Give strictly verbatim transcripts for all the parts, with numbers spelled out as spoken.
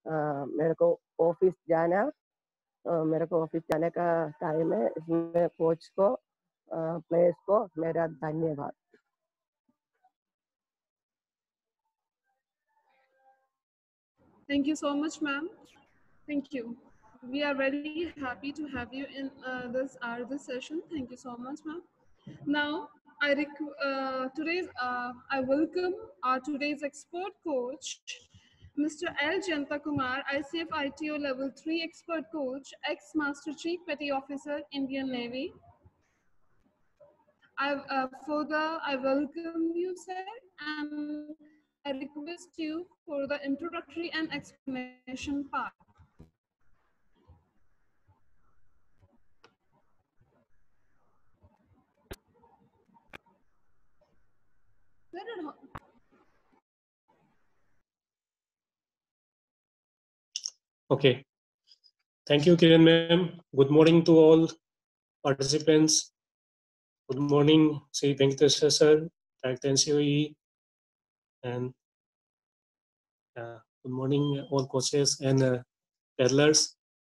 आ, मेरे को ऑफिस जाना आ, मेरे को ऑफिस जाने का टाइम है। इसमें कोच को, प्लेयर्स को मेरा धन्यवाद। Thank you so much, ma'am. Thank you. We are very happy to have you in uh, this our this session. Thank you so much, ma'am. Now, I rec- uh, today's uh, I welcome our today's expert coach, Mister L. Janta Kumar, I C F I T O Level three Expert Coach, ex-Master Chief Petty Officer, Indian Navy. I uh, further I welcome you, sir, and I request you for the introductory and explanation part. Okay. Thank you, Kiran ma'am. Good morning to all participants. Good morning, Sri Venkateswar sir, Director N C O E, and uh, good morning all coaches and uh, paddlers.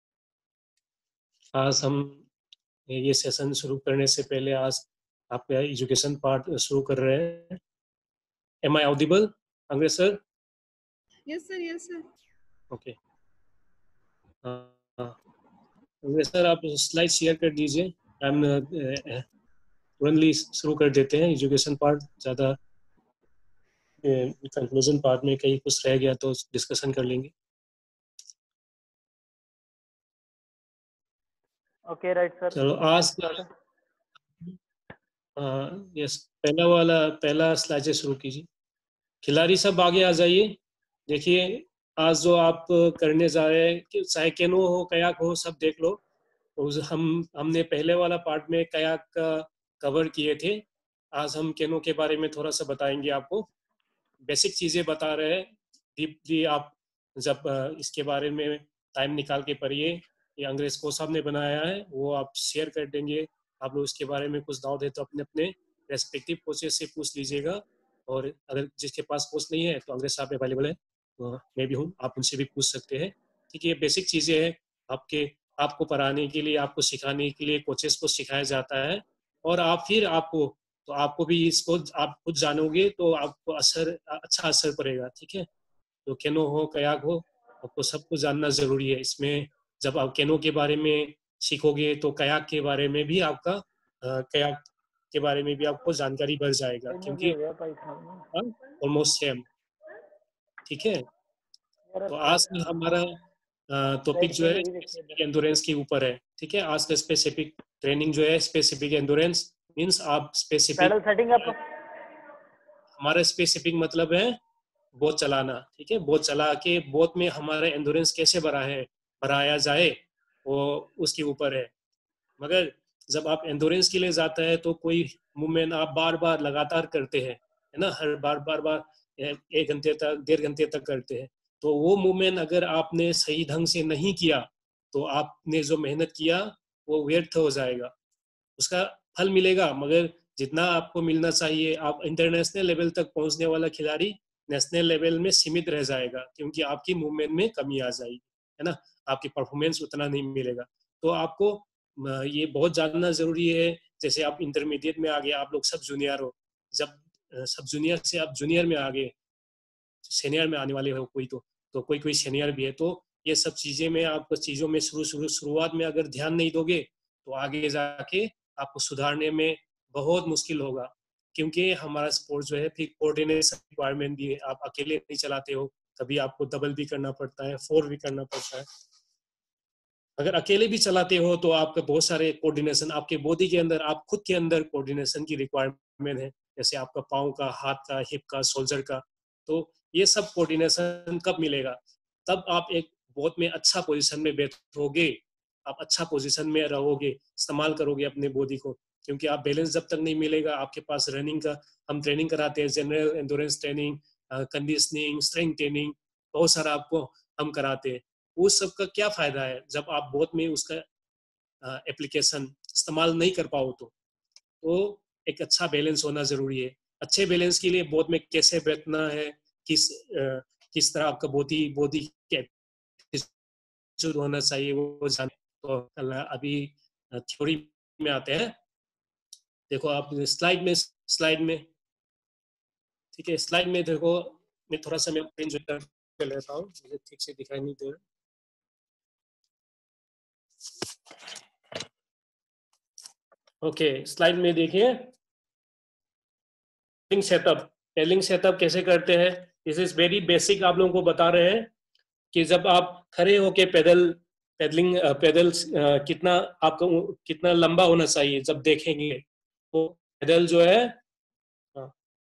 आज हम ये session शुरू करने से पहले आज आपका education part शुरू कर रहे हैं। Am I audible, Angrej sir? Yes, sir. Yes, sir. Okay. Angrej sir आप स्लाइड शेयर कर दीजिए। हम तुरंतली शुरू कर देते हैं। एजुकेशन पार्ट ज़्यादा कंक्लूजन पार्ट में कहीं कुछ रह गया तो डिस्कशन कर लेंगे। Okay right sir. चलो आज यस पहला वाला पहला स्लाइड से शुरू कीजिए। खिलाड़ी सब आगे आ जाइए। देखिए आज जो आप करने जा रहे हैं, चाहे कैनो हो कयाक हो, सब देख लो। उस हम हमने पहले वाला पार्ट में कयाक का कवर किए थे। आज हम कैनो के बारे में थोड़ा सा बताएंगे आपको। बेसिक चीज़ें बता रहे हैं। डीपली आप जब इसके बारे में टाइम निकाल के पढ़िए। ये अंग्रेज को साहब ने बनाया है, वो आप शेयर कर देंगे। आप लोग इसके बारे में कुछ डाउट है तो अपने अपने रेस्पेक्टिव कोचेस से पूछ लीजिएगा। और अगर जिसके पास कोच नहीं है तो अंग्रेज साहब अवेलेबल है, तो मैं भी हूँ, आप उनसे भी पूछ सकते हैं। ठीक है, ये बेसिक चीज़ें हैं। आपके आपको पढ़ाने के लिए, आपको सिखाने के लिए कोचेस को सिखाया जाता है। और आप फिर आपको तो आपको भी इसको आप खुद जानोगे तो आपको असर अच्छा असर पड़ेगा। ठीक है, तो कैनो हो कयाक हो, आपको सब कुछ जानना जरूरी है। इसमें जब आप कैनो के बारे में सीखोगे तो कयाक के बारे में भी आपका कयाक के बारे में भी आपको जानकारी बढ़ जाएगा, क्योंकि ऑलमोस्ट सेम। ठीक है, तो आज हमारा टॉपिक जो है स्पेसिफिक एंडोरेंस के ऊपर है। ठीक है, आज का स्पेसिफिक ट्रेनिंग जो है स्पेसिफिक एंडोरेंस मीन्स आप स्पेसिफिक सेटिंग अप। हमारा स्पेसिफिक मतलब है बोट चलाना। ठीक है, बोट चला के बोट में हमारा एंडोरेंस कैसे बढ़ा है बढ़ाया जाए वो उसके ऊपर है। मगर जब आप एंडोरेंस के लिए जाता है तो कोई मूवमेंट आप बार बार लगातार करते हैं, है ना, हर बार बार बार एक घंटे तक डेढ़ घंटे तक करते हैं, तो वो मूवमेंट अगर आपने सही ढंग से नहीं किया तो आपने जो मेहनत किया वो व्यर्थ हो जाएगा। उसका फल मिलेगा मगर जितना आपको मिलना चाहिए, आप इंटरनेशनल लेवल तक पहुंचने वाला खिलाड़ी नेशनल लेवल में सीमित रह जाएगा, क्योंकि आपकी मूवमेंट में कमी आ जाएगी, है ना, आपकी परफॉर्मेंस उतना नहीं मिलेगा। तो आपको ये बहुत जानना जरूरी है। जैसे आप इंटरमीडिएट में आ गए, आप लोग सब जूनियर हो, जब सब जूनियर से आप जूनियर में आ गए, सीनियर में आने वाले हो कोई तो तो कोई कोई सीनियर भी है, तो ये सब चीजें में आप चीजों में शुरू शुरू शुरुआत में अगर ध्यान नहीं दोगे तो आगे जाके आपको सुधारने में बहुत मुश्किल होगा, क्योंकि हमारा स्पोर्ट जो है फिर कोऑर्डिनेशन रिक्वायरमेंट भी है। आप अकेले नहीं चलाते हो, कभी आपको डबल भी करना पड़ता है, फोर भी करना पड़ता है। अगर अकेले भी चलाते हो तो आपका बहुत सारे कोऑर्डिनेशन आपके बॉडी के अंदर, आप खुद के अंदर कोऑर्डिनेशन की रिक्वायरमेंट है, जैसे आपका पाँव का, हाथ का, हिप का, शोल्डर का। तो ये सब कोऑर्डिनेशन कब मिलेगा? तब आप एक बहुत में अच्छा पोजीशन में बैठोगे, आप अच्छा पोजीशन में रहोगे, इस्तेमाल करोगे अपने बॉडी को, क्योंकि आप बैलेंस जब तक नहीं मिलेगा आपके पास रनिंग का, हम ट्रेनिंग कराते हैं, general endurance training, conditioning, strength training, बहुत सारा आपको हम कराते हैं। उस सब का क्या फायदा है जब आप बहुत में उसका एप्लीकेशन इस्तेमाल नहीं कर पाओ तो तो एक अच्छा बैलेंस होना जरूरी है। अच्छे बैलेंस के लिए बहुत में कैसे बैठना है, किस आ, किस तरह आपका बॉडी बॉडी के एटीट्यूड होना चाहिए वो जाने। तो कल अभी थ्योरी में आते हैं। देखो आप स्लाइड में स्लाइड में ठीक है, स्लाइड में देखो, मैं थोड़ा सा मैं प्रिंट कर लेता हूँ, मुझे ठीक से दिखाई नहीं दे रहा। ओके, स्लाइड में देखिए सेटअप। पेडलिंग सेटअप कैसे करते हैं, दिस इज वेरी बेसिक। आप लोगों को बता रहे हैं कि जब आप खड़े होके पैदल पेडलिंग पैदल कितना आपका कितना लंबा होना चाहिए, जब देखेंगे तो पैदल जो है, हाँ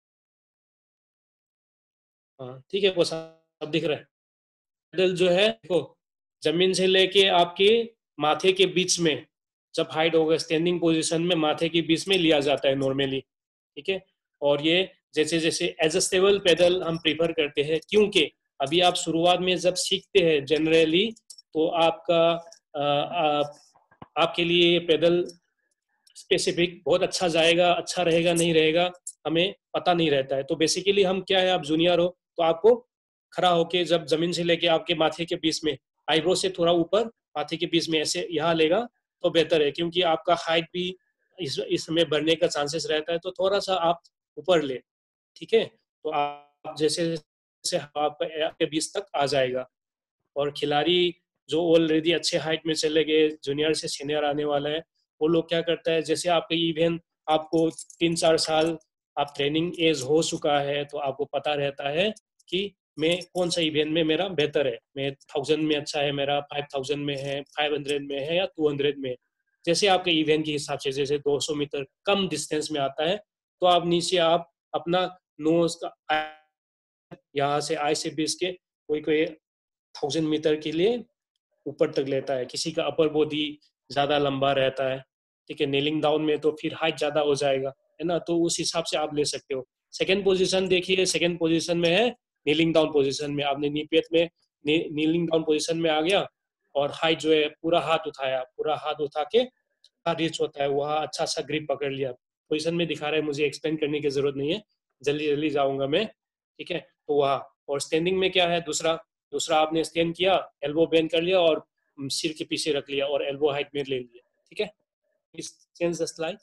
हाँ ठीक है, वो सब दिख रहा है। पैदल जो है देखो, जमीन से लेके आपके माथे के बीच में, जब हाइट होगा स्टैंडिंग पोजीशन में माथे के बीच में लिया जाता है नॉर्मली, ठीक है। और ये जैसे जैसे एडजस्टेबल पैदल हम प्रीफर करते हैं, क्योंकि अभी आप शुरुआत में जब सीखते हैं जनरली तो आपका आ, आ, आपके लिए पैदल स्पेसिफिक बहुत अच्छा जाएगा, अच्छा रहेगा नहीं रहेगा हमें पता नहीं रहता है। तो बेसिकली हम क्या है, आप जूनियर हो तो आपको खड़ा होके जब जमीन से लेके आपके माथे के बीच में, आईब्रो से थोड़ा ऊपर माथे के बीच में ऐसे यहाँ लेगा तो बेहतर है, क्योंकि आपका हाइट भी इस इसमें बढ़ने का चांसेस रहता है। तो थोड़ा सा आप ऊपर ले, ठीक है। तो आप जैसे जैसे आपके बीच तक आ जाएगा। और खिलाड़ी जो ऑलरेडी अच्छे हाइट में चले गए, जूनियर से सीनियर आने वाला है, वो लोग क्या करता है, जैसे आपका इवेंट आपको तीन चार साल आप ट्रेनिंग एज हो चुका है तो आपको पता रहता है कि मैं कौन सा इवेंट में मेरा बेहतर है, मैं थाउजेंड में अच्छा है मेरा, फाइव थाउजेंड में है, फाइव हंड्रेड में है या टू हंड्रेड में। जैसे आपके इवेंट के हिसाब से, जैसे दो सौ मीटर कम डिस्टेंस में आता है तो आप नीचे आप अपना नोज का यहाँ से आई से बीस के कोई कोई थाउजेंड मीटर के लिए ऊपर तक लेता है, किसी का अपर बॉडी ज्यादा लंबा रहता है, ठीक है। नीलिंग डाउन में तो फिर हाइट ज्यादा हो जाएगा, है ना, तो उस हिसाब से आप ले सकते हो। सेकंड पोजीशन देखिए, सेकंड पोजीशन में है नीलिंग डाउन पोजीशन में, आपने नी पेट में नीलिंग डाउन पोजीशन में आ गया और हाइट जो है पूरा हाथ उठाया, पूरा हाथ उठा के रीच होता है वहाँ, अच्छा सा ग्रिप पकड़ लिया। पोजीशन में दिखा रहा है, मुझे एक्सप्लेन करने की जरूरत नहीं है, जल्दी जल्दी जाऊंगा मैं, ठीक है। तो वहाँ, और स्टैंडिंग में क्या है, दूसरा दूसरा आपने स्टैंड किया, एल्बो बेंड कर लिया और सिर के पीछे रख लिया और एल्बो हाइट में ले लिया, ठीक है। Please change the slide.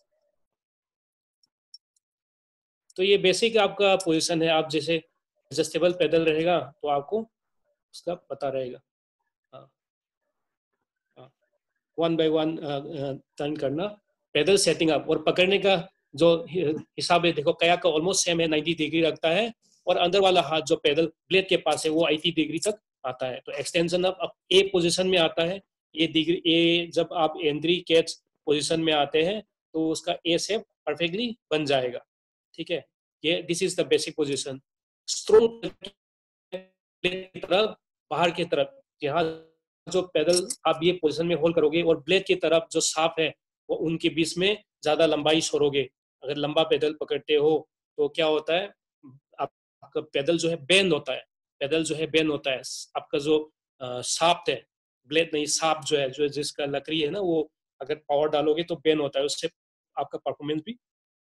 तो ये बेसिक आपका पोजीशन है। आप जैसे एडजस्टेबल पैदल रहेगा तो आपको उसका पता रहेगा। हाँ हाँ, वन बाय वन टर्न करना, पैदल सेटिंग अप और पकड़ने का जो हिसाब है, देखो कया का ऑलमोस्ट सेम है, नाइन्टी डिग्री रखता है और अंदर वाला हाथ जो पैदल ब्लेड के पास है वो अस्सी डिग्री तक आता है। तो एक्सटेंशन अप ए पोजीशन में आता है, ये डिग्री ए, जब आप एंट्री कैच पोजीशन में आते हैं तो उसका ए शेप परफेक्टली बन जाएगा, ठीक है। ये this is the basic position. Stroke की तरफ, बाहर की तरफ, यहाँ जो पैदल आप ये पोजीशन में होल्ड करोगे और ब्लेड की तरफ जो साफ है वो उनके बीच में ज्यादा लंबाई छोड़ोगे। अगर लंबा पैदल पकड़ते हो तो क्या होता है, आपका पैदल जो है बेंड होता है, पैदल जो है बेंड होता है, आपका जो शाफ्ट है, ब्लेड नहीं शाफ्ट जो है, जो जिसका लकड़ी है ना, वो अगर पावर डालोगे तो बेंड होता है, उससे आपका परफॉर्मेंस भी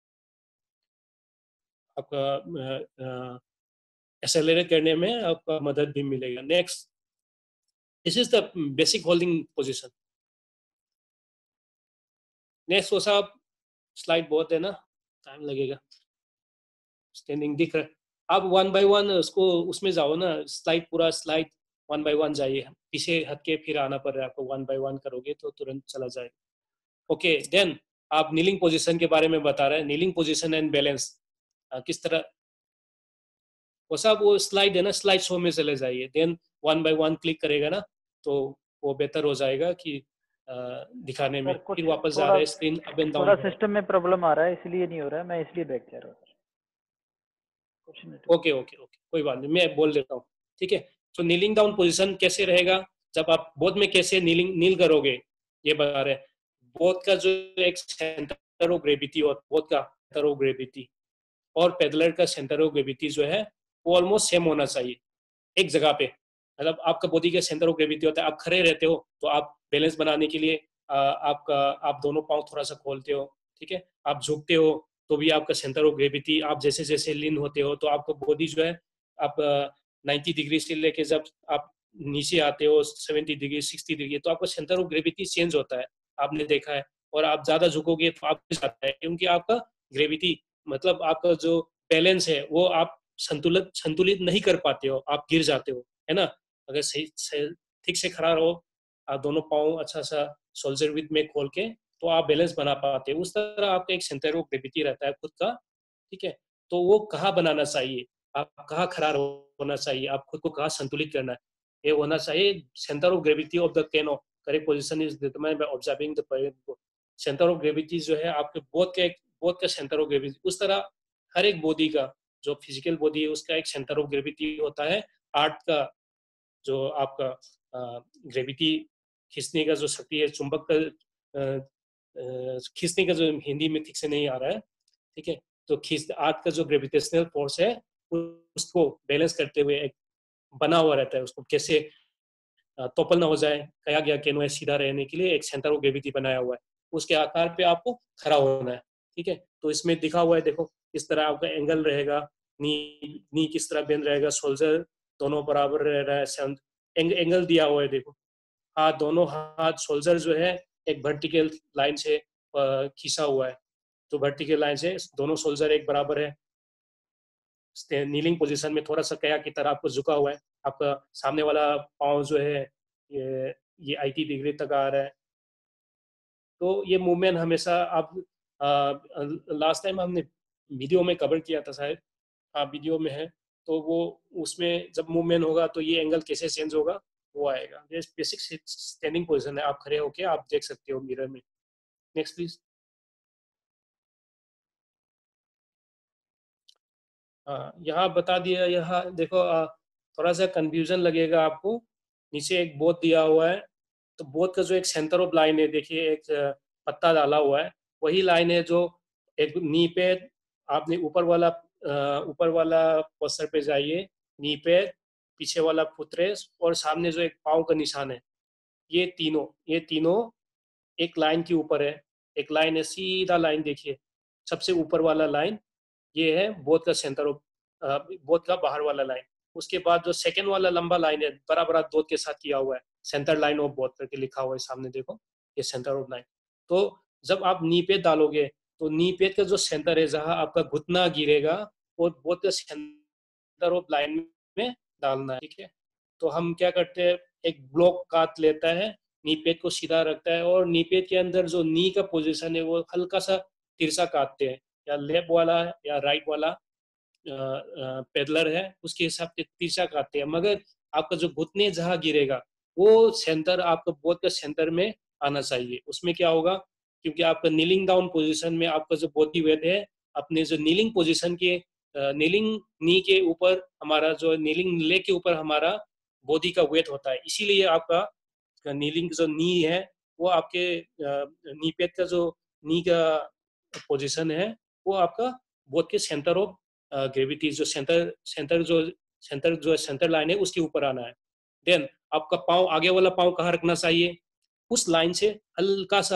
आपका एक्सेलरेट करने में आपका मदद भी मिलेगा। Next, this is the basic holding position. Next वो साहब, स्लाइड बहुत है ना, टाइम लगेगा, स्टैंडिंग दिख रहा है। आप वन बाय वन उसको उसमें जाओ ना, स्लाइड पूरा स्लाइड वन बाय वन जाइए, पीछे हट के फिर आना पड़ रहा है आपको, वन बाय वन करोगे तो तुरंत चला जाएगा। ओके, देन आप नीलिंग पोजीशन के बारे में बता रहे हैं, नीलिंग पोजीशन एंड बैलेंस किस तरह। वो साहब वो स्लाइड है ना, स्लाइड शो में चले जाइए, then one by one click करेगा ना तो वो बेहतर हो जाएगा कि आ, दिखाने में। फिर वापस जा रहा है स्क्रीन अप एंड डाउन, थोड़ा सिस्टम में प्रॉब्लम आ रहा है इसलिए नहीं हो रहा है, मैं इसलिए बैक जा रहा हूँ। ओके ओके ओके, कोई बात नहीं, मैं बोल देता हूँ, ठीक है। तो नीलिंग डाउन पोजीशन कैसे रहेगा, जब आप बोथ में कैसे नीलिंग नील करोगे ये बता रहे हैं। बोथ का जो एक सेंटर ऑफ ग्रेविटी और बोथ का सेंटर ऑफ ग्रेविटी और पेडलर का सेंटर ऑफ ग्रेविटी जो है वो ऑलमोस्ट सेम होना चाहिए एक जगह पे। मतलब आपका बॉडी का सेंटर ऑफ ग्रेविटी होता है, आप खड़े रहते हो तो आप बैलेंस बनाने के लिए आ, आपका आप दोनों पांव थोड़ा सा खोलते हो, ठीक है। आप झुकते हो तो भी आपका सेंटर ऑफ ग्रेविटी, आप जैसे जैसे लीन होते हो तो आपका बॉडी जो है आप नाइन्टी डिग्री से लेके जब आप नीचे आते हो सेवेंटी डिग्री सिक्सटी डिग्री, तो आपका सेंटर ऑफ ग्रेविटी चेंज होता है, आपने देखा है। और आप ज्यादा झुकोगे तो आप गिर जाता है, क्योंकि आपका ग्रेविटी मतलब आपका जो बैलेंस है वो आप संतुलित संतुलित नहीं कर पाते हो, आप गिर जाते हो, है ना। अगर सही ठीक से खड़ा रहो, आप दोनों पाँव अच्छा सा शोल्डर विड्थ में खोल के, तो आप बैलेंस बना पाते हो। उस तरह आपका एक सेंटर ऑफ ग्रेविटी रहता है खुद का, ठीक है। तो वो कहाँ बनाना चाहिए, आप कहाँ खड़ा होना चाहिए, आप खुद को कहाँ संतुलित करना है, ये होना चाहिए। Centre of gravity of the canoe correct position is determined by observing the parent. Centre of gravity जो है आपके बोथ के बोथ का सेंटर ऑफ ग्रेविटी, उस तरह हर एक बॉडी का जो फिजिकल बॉडी है उसका एक सेंटर ऑफ ग्रेविटी होता है। आर्ट का जो आपका ग्रेविटी खींचने का जो शक्ति है, चुंबक का खींचने का जो हिंदी में ठीक से नहीं आ रहा है, ठीक है। तो खींच आर्ट का जो ग्रेविटेशनल फोर्स है उसको बैलेंस करते हुए एक बना हुआ रहता है, उसको कैसे तोपल ना हो जाए, कहा गया कैनो सीधा रहने के लिए एक सेंटर ऑफ ग्रेविटी बनाया हुआ है, उसके आकार पे आपको खड़ा होना है, ठीक है। तो इसमें दिखा हुआ है, देखो इस तरह आपका एंगल रहेगा, नी नी किस तरह बेंड रहेगा, शोल्डर दोनों बराबर रह रहा है, एंग, एंगल दिया हुआ है, देखो हाथ दोनों हाथ शोल्डर जो है एक वर्टिकल लाइन से खींचा हुआ है, तो वर्टिकल लाइन से दोनों शोल्डर एक बराबर है। नीलिंग पोजीशन में थोड़ा सा कया की तरह आपको झुका हुआ है, आपका सामने वाला पाँव जो है ये ये अस्सी डिग्री तक आ रहा है। तो ये मूवमेंट हमेशा आप लास्ट टाइम हमने वीडियो में कवर किया था शायद, हाँ वीडियो में है, तो वो उसमें जब मूवमेंट होगा तो ये एंगल कैसे चेंज होगा वो आएगा। ये बेसिक स्टैंडिंग पोजीशन है, आप खड़े होके आप देख सकते हो मिरर में। Next please. हाँ यहाँ बता दिया, यहाँ देखो आ, थोड़ा सा कंफ्यूजन लगेगा आपको, नीचे एक बोत दिया हुआ है, तो बोत का जो एक सेंटर ऑफ लाइन है, देखिए एक पत्ता डाला हुआ है, वही लाइन है जो एक नी पे आपने ऊपर वाला ऊपर वाला पोस्टर पे जाइए, नी पे पीछे वाला फुटरेस और सामने जो एक पाँव का निशान है, ये तीनों ये तीनों एक लाइन के ऊपर है। एक लाइन है, सीधा लाइन देखिए, सबसे ऊपर वाला लाइन ये है बोथ का सेंटर ऑफ बोथ का बाहर वाला लाइन। उसके बाद जो सेकंड वाला लंबा लाइन है बड़ा बड़ा दो के साथ किया हुआ है, सेंटर लाइन ऑफ बोथ करके लिखा हुआ है सामने, देखो ये सेंटर ऑफ लाइन। तो जब आप नी पेट डालोगे तो नी पेट का जो सेंटर है जहाँ आपका घुटना गिरेगा वो बोथ का सेंटर ऑफ लाइन में डालना है, ठीक है। तो हम क्या करते हैं, एक ब्लॉक काट लेता है, नी पेट को सीधा रखता है और नी पेट के अंदर जो नी का पोजीशन है वो हल्का सा तिरछा काटते हैं, या लेफ्ट वाला या राइट वाला पेडलर है उसके हिसाब से तिरछा काटते हैं, मगर आपका जो घुटने जहाँ गिरेगा वो सेंटर आपका बोथ का सेंटर में आना चाहिए। उसमें क्या होगा, क्योंकि आपका नीलिंग डाउन पोजीशन में आपका जो बॉडी वेट है अपने जो नीलिंग पोजीशन के नीलिंग नी के ऊपर हमारा जो नीलिंग लेग के ऊपर हमारा बॉडी का वेट होता है, इसीलिए आपका नीलिंग जो नी है वो आपके नी पेट का जो नी का पोजीशन है वो आपका बोथ के सेंटर ऑफ ग्रेविटी जो सेंटर सेंटर जो सेंटर जो सेंटर लाइन है उसके ऊपर आना है। देन आपका पाँव आगे वाला पाँव कहाँ रखना चाहिए, उस लाइन से हल्का सा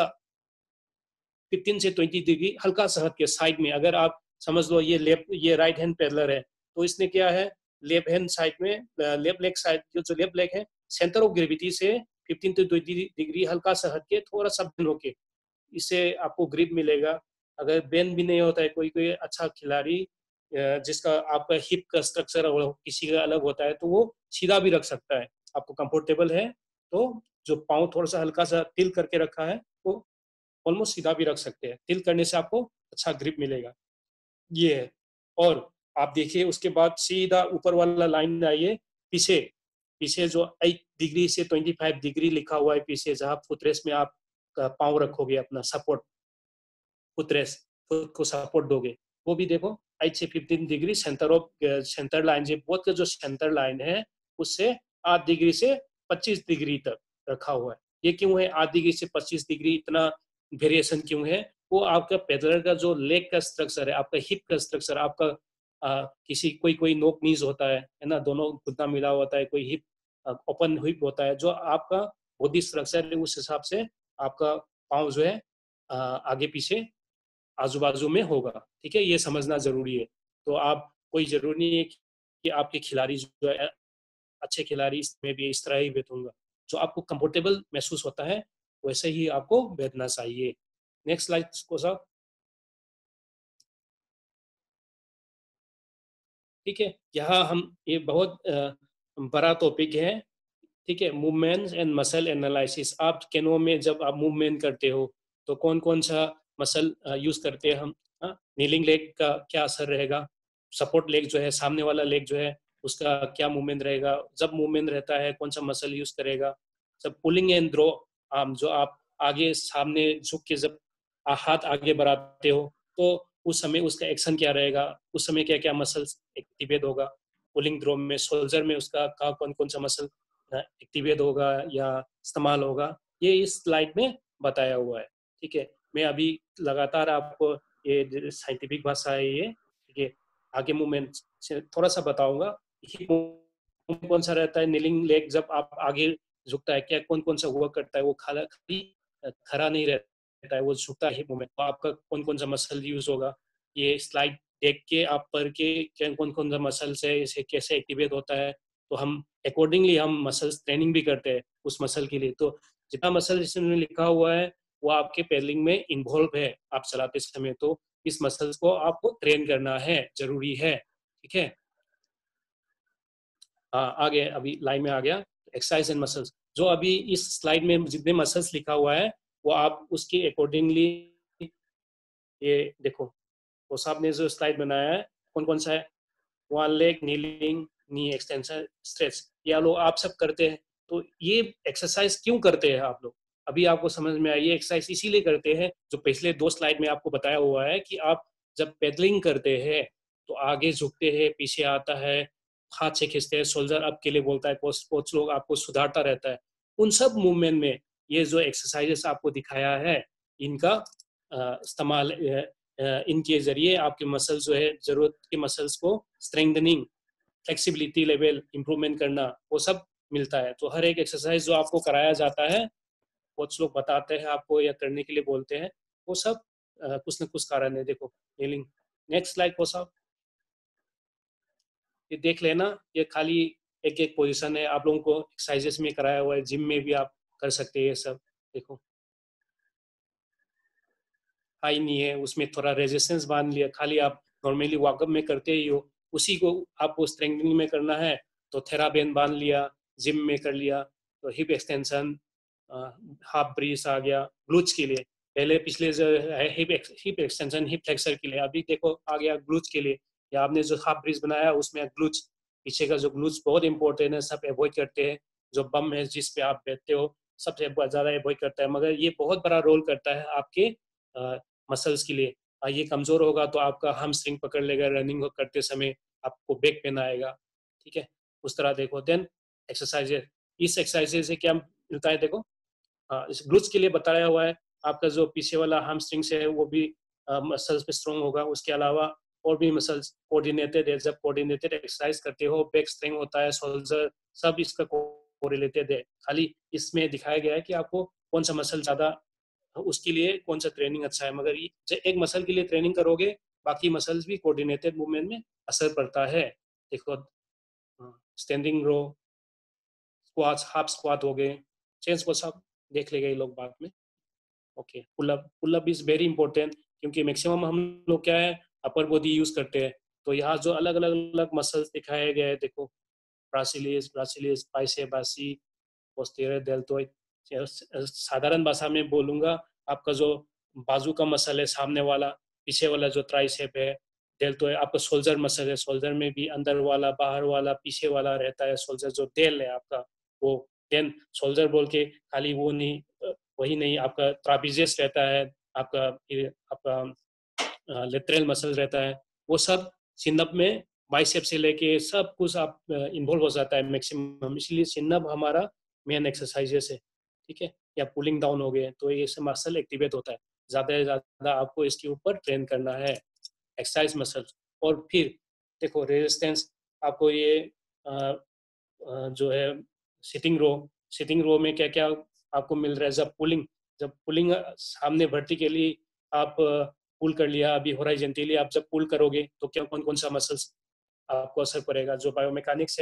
फिफ्टीन से ट्वेंटी डिग्री हल्का सा हट के साइड में। अगर आप समझ लो ये लेफ्ट ये राइट हैंड पैडलर है, तो इसने क्या है लेफ्ट हैंड साइड में लेफ्ट लेग साइड जो लेफ्ट लेग है सेंटर ऑफ ग्रेविटी से फिफ्टीन टू ट्वेंटी डिग्री हल्का सा हट के थोड़ा सा बेंड होके, इससे आपको ग्रिप मिलेगा। अगर बेंड भी नहीं होता है, कोई कोई अच्छा खिलाड़ी जिसका आपका हिप का स्ट्रक्चर किसी का अलग होता है तो वो सीधा भी रख सकता है, आपको कंफर्टेबल है तो जो पाँव थोड़ा सा हल्का सा तिल करके रखा है वो ऑलमोस्ट सीधा भी रख सकते हैं, तिल करने से आपको अच्छा ग्रिप मिलेगा, ये है। और आप देखिए उसके बाद सीधा ऊपर वाला लाइन आइए, पीछे पीछे जो एट डिग्री से ट्वेंटी फाइव डिग्री लिखा हुआ है पीछे, जहाँ फुटरेस्ट में आप पाँव रखोगे अपना सपोर्ट, फुटरेस्ट खुद को सपोर्ट दोगे, वो भी देखो एट से fifteen degree centre of centre line से बोथ का जो सेंटर लाइन है उससे आठ डिग्री से पच्चीस डिग्री तक रखा हुआ है। ये क्यों है आठ डिग्री से पच्चीस डिग्री इतना वेरिएशन क्यों है, वो आपका पेडलर का जो लेग का स्ट्रक्चर है, आपका हिप का स्ट्रक्चर, आपका आ, किसी कोई कोई नोक नीज होता है है ना, दोनों घुटना मिला होता है, कोई हिप ओपन हिप होता है, जो आपका बॉडी स्ट्रक्चर है उस हिसाब से आपका पाँव जो है आ, आगे पीछे आजू बाजू में होगा, ठीक है, ये समझना जरूरी है। तो आप कोई जरूरी नहीं है कि आपके खिलाड़ी जो है अच्छे खिलाड़ी इसमें भी इस तरह ही बैठूंगा। जो आपको कंफर्टेबल महसूस होता है वैसे ही आपको बैठना चाहिए। नेक्स्ट स्लाइड को साहब। ठीक है, यहाँ हम ये बहुत बड़ा टॉपिक है। ठीक है, मूवमेंट एंड मसल एनालिसिस। आप कैनो में जब आप मूवमेंट करते हो तो कौन कौन सा मसल यूज करते हैं हम। नीलिंग लेग का क्या असर रहेगा, सपोर्ट लेग जो है, सामने वाला लेग जो है उसका क्या मूवमेंट रहेगा, जब मूवमेंट रहता है कौन सा मसल यूज करेगा। सब पुलिंग एंड थ्रो आर्म, जो आप आगे सामने झुक के जब हाथ आगे बढ़ाते हो तो उस समय उसका एक्शन क्या रहेगा, उस समय क्या क्या मसल्स एक्टिवेट होगा। पुलिंग थ्रो में शोल्डर में उसका का कौन कौन सा मसल एक्टिवेट होगा या इस्तेमाल होगा, ये इस स्लाइड में बताया हुआ है। ठीक है, मैं अभी लगातार आपको ये साइंटिफिक भाषा है ये, ठीक है, आगे मूवमेंट से थोड़ा सा बताऊंगा। हिप मूवमेंट कौन सा रहता है, नीलिंग लेग जब आप आगे झुकता है क्या कौन कौन सा हुआ करता है, वो खाली खड़ा नहीं रहता है, वो झुकता है हिप मूवमेंट, तो आपका कौन कौन सा मसल यूज होगा ये स्लाइड देख के आप पढ़ के कौन कौन सा मसल्स है, इसे कैसे एक्टिवेट होता है, तो हम अकॉर्डिंगली हम मसल्स ट्रेनिंग भी करते हैं उस मसल के लिए। तो जितना मसल इसमें लिखा हुआ है वो आपके पेडलिंग में इन्वॉल्व है आप चलाते समय, तो इस मसल्स को आपको ट्रेन करना है, जरूरी है। ठीक है, हाँ आगे अभी लाइन में आ गया एक्सरसाइज एंड मसल्स। जो अभी इस स्लाइड में जितने मसल्स लिखा हुआ है वो आप उसके अकॉर्डिंगली, ये देखो वो साहब ने जो स्लाइड बनाया है कौन कौन सा है, one leg, kneeling, knee extension, stretch, ये लोग आप सब करते हैं। तो ये एक्सरसाइज क्यों करते हैं आप लोग, अभी आपको समझ में आया। ये एक्सरसाइज इसीलिए करते हैं जो पिछले दो स्लाइड में आपको बताया हुआ है कि आप जब पेडलिंग करते हैं तो आगे झुकते हैं, पीछे आता है, हाथ से खींचते हैं, शोल्डर अप के लिए बोलता है कोच कोच लोग, आपको सुधारता रहता है। उन सब मूवमेंट में ये जो एक्सरसाइजेस आपको दिखाया है इनका इस्तेमाल, इनके जरिए आपके मसल्स जो है जरूरत के मसल्स को स्ट्रेंथनिंग, फ्लेक्सिबिलिटी लेवल इंप्रूवमेंट करना, वो सब मिलता है। तो हर एक एक्सरसाइज जो आपको कराया जाता है, कोच लोग बताते हैं आपको या करने के लिए बोलते हैं, वो सब आ, कुछ न कुछ कारण है। देखो नीलिंग, नेक्स्ट स्लाइड को साहब, ये देख लेना, ये खाली एक एक पोजीशन है, आप लोगों को एक्सरसाइजेस में कराया हुआ है, जिम में भी आप कर सकते हैं ये सब। देखो हाई नहीं है, उसमें थोड़ा रेजिस्टेंस बांध लिया, खाली आप नॉर्मली वॉकअप में करते ही हो, उसी को आपको स्ट्रेंथनिंग में करना है तो थेराबेन बांध लिया, जिम में कर लिया। तो हिप एक्सटेंशन, हाफ ब्रीस आ गया ग्लूच के लिए, पहले पिछले जो है hip hip extension hip flexor के लिए, अभी देखो आ गया ग्लूच के लिए। या आपने जो हाफ ब्रीस बनाया उसमें ग्लूच, पीछे का जो ग्लूच बहुत इंपॉर्टेंट है, सब अवॉइड करते हैं। जो बम है जिस पे आप बैठते हो सबसे ज़्यादा अवॉइड करता है, मगर ये बहुत बड़ा रोल करता है आपके मसल्स के लिए। ये कमजोर होगा तो आपका हम स्ट्रिंग पकड़ लेगा, रनिंग करते समय आपको बैक पेन आएगा। ठीक है, उस तरह देखो। देन एक्सरसाइज, इस एक्सरसाइज से क्या मिलता है देखो, हाँ इस ग्लूच के लिए बताया हुआ है, आपका जो पीछे वाला हम स्ट्रिंग्स है वो भी मसल्स पे स्ट्रॉन्ग होगा। उसके अलावा और भी मसल्स कोऑर्डिनेटेड है, जब कोऑर्डिनेटेड एक्सरसाइज करते हो बैक स्ट्रेंथ होता है, शोल्डर, सब इसका कोरिलेटेड है। खाली इसमें दिखाया गया है कि आपको कौन सा मसल ज्यादा, उसके लिए कौन सा ट्रेनिंग अच्छा है, मगर एक मसल के लिए ट्रेनिंग करोगे बाकी मसल्स भी कोऑर्डिनेटेड मूवमेंट में असर पड़ता है। देखो standing row, squats, half squat हो गए, चेंज को सब देख लेंगे ये लोग बाद में। Okay, pullup, pullup is very important क्योंकि मैक्सिमम हम लोग क्या है अपर बॉडी यूज करते हैं। तो यहाँ जो अलग अलग अलग मसल्स दिखाए गए हैं देखो, ब्रासिलियस, ब्रासिलियस, बाइसेप, बासी, पोस्टीरियर डेल्टोइड। साधारण भाषा में बोलूंगा, आपका जो बाजू का मसल है सामने वाला, पीछे वाला जो ट्राइसेप है, डेल्टोइड आपका शोल्डर मसल है, शोल्डर में भी अंदर वाला, बाहर वाला, पीछे वाला रहता है शोल्डर, जो डेल है आपका वो। देन शोल्डर बोल के खाली वो नहीं, वही नहीं, आपका ट्रापिजियस रहता है, आपका आपका लेटरल मसल रहता है, वो सब सिनअप में बाइसेप से लेके सब कुछ आप इन्वॉल्व हो जाता है मैक्सिमम, इसलिए सिनअप हमारा मेन एक्सरसाइजेस है। ठीक है, या पुलिंग डाउन हो गए तो ये सब मसल एक्टिवेट होता है। ज़्यादा से ज़्यादा आपको इसके ऊपर ट्रेन करना है एक्सरसाइज मसल। और फिर देखो रेजिस्टेंस, आपको ये आ, आ, जो है सिटिंग रो, सिटिंग रो में क्या क्या आपको मिल रहा है। जब पुलिंग, जब पुलिंग सामने वर्टिकली आप पुल कर लिया, अभी हॉरिजॉन्टली आप जब पुल करोगे तो क्या कौन कौन सा मसल्स आपको असर पड़ेगा। जो बायोमेकेनिक्स है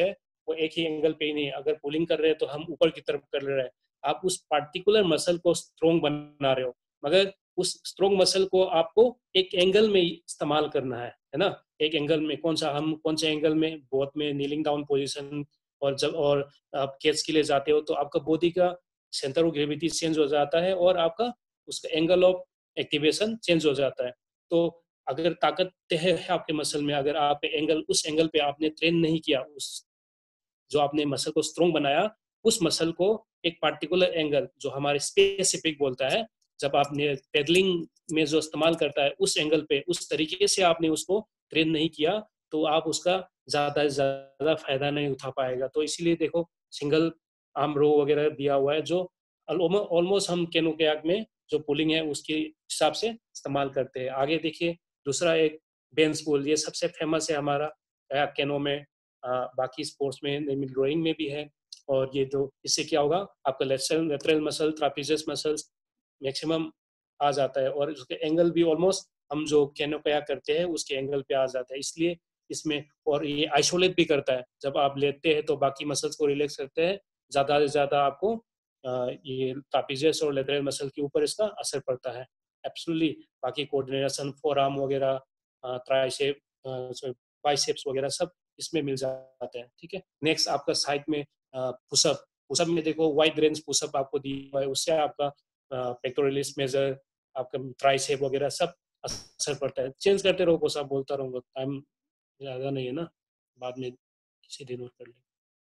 वो एक ही एंगल पे ही नहीं, अगर पुलिंग कर रहे हैं तो हम ऊपर की तरफ कर रहे हैं, आप उस पार्टिकुलर मसल को स्ट्रोंग बना रहे हो, मगर उस स्ट्रोंग मसल को आपको एक एंगल में इस्तेमाल करना है है ना। एक एंगल में कौन सा, हम कौन से एंगल में, बोथ में नीलिंग डाउन पोजीशन, और जब और आप कैच के लिए जाते हो तो आपका बॉडी का सेंटर ऑफ ग्रेविटी चेंज हो जाता है और आपका उसका एंगल ऑफ एक्टिवेशन चेंज हो जाता है। तो अगर ताकत है आपके मसल में, अगर आप एंगल उस एंगल पे आपने ट्रेन नहीं किया, उस जो आपने मसल को स्ट्रोंग बनाया, उस मसल को एक पार्टिकुलर एंगल जो हमारे स्पेसिफिक बोलता है, जब आपने पेडलिंग में जो इस्तेमाल करता है उस एंगल पे उस तरीके से आपने उसको ट्रेन नहीं किया, तो आप उसका ज़्यादा से ज़्यादा फायदा नहीं उठा पाएगा। तो इसीलिए देखो सिंगल आर्म रो वगैरह दिया हुआ है, जो ऑलमोस्ट हम केनो कयाक में जो पुलिंग है उसके हिसाब से इस्तेमाल करते हैं। आगे देखिए दूसरा एक बेंच पुल, ये सबसे फेमस है हमारा कयाक केनो में, आ, बाकी स्पोर्ट्स में रोइंग में भी है। और ये जो इससे क्या होगा, आपका lateral muscle, trapezius muscles maximum आ जाता है, और उसके एंगल भी ऑलमोस्ट हम जो केनो कयाक करते हैं उसके एंगल पे आ जाता है। इसलिए इसमें, और ये आइसोलेट भी करता है, जब आप लेते हैं तो बाकी मसल्स को रिलैक्स करते हैं, ज़्यादा से ज़्यादा आपको आ, ये ट्रापेजियस और लेटरल मसल के ऊपर इसका असर पड़ता है एब्सोल्युटली। बाकी कोऑर्डिनेशन, फोर आर्म वगैरह, ट्राइसेप, बाइसेप्स वगैरह सब इसमें मिल जाते हैं। ठीक है, नेक्स्ट आपका साइड में पुशअप। पुशअप में देखो वाइड रेंज पुशअप आपको दिया है, उससे आपका पेक्टोरलिस मेजर, आपका ट्राइसेप वगैरह सब असर पड़ता है। चेंज करते रहो, पुशअप बोलता रहूँगा, टाइम ज़्यादा नहीं है ना, बाद में किसी दिन और कर लें।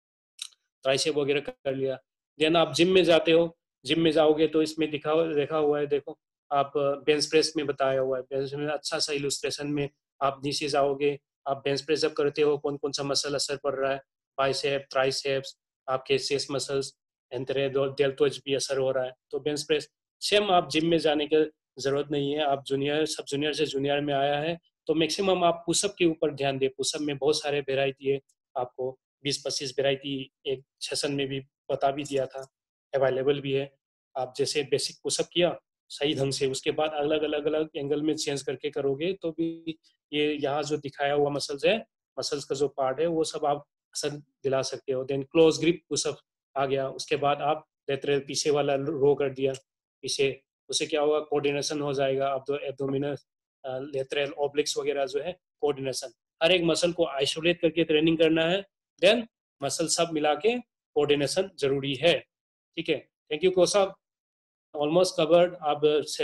ट्राइसेप वगैरह कर लिया, देन आप जिम में जाते हो, जिम में जाओगे तो इसमें दिखा देखा हुआ है, देखो आप बेंच प्रेस में बताया हुआ है, बेंच में अच्छा सा इलस्ट्रेशन में आप नीचे जाओगे, आप बेंच प्रेस जब करते हो कौन कौन सा मसल असर पड़ रहा है, बाइसेप, ट्राइसेप्स, आपके चेस्ट मसल्स, डेल्टोइड्स भी असर हो रहा है। तो बेंच प्रेस सेम आप जिम में जाने की जरूरत नहीं है, आप जूनियर सब जूनियर से जूनियर में आया है तो मैक्सिमम आप पुशअप के ऊपर ध्यान दें। पुशअप में बहुत सारे वेराइटी है, आपको बीस पच्चीस वेराइटी एक सेशन में भी बता भी दिया था, अवेलेबल भी है। आप जैसे बेसिक पुशअप किया सही ढंग से, उसके बाद अलग अलग अलग एंगल में चेंज करके करोगे तो भी ये यहाँ जो दिखाया हुआ मसल्स है, मसल्स का जो पार्ट है वो सब आप असर दिला सकते हो। देन क्लोज ग्रिप पुशअप आ गया, उसके बाद आप लेटरल पीछे वाला रो कर दिया पीछे, उससे क्या होगा, कोऑर्डिनेशन हो जाएगा। आप दो एब्डोमिनल, लेटरल, ऑब्लिक्स वगैरह जो है कोऑर्डिनेशन, हर एक मसल को आइसोलेट करके ट्रेनिंग करना है, देन मसल सब मिला के कोऑर्डिनेशन जरूरी है। ठीक है, थैंक यू कोसाब, ऑलमोस्ट कवर्ड। आप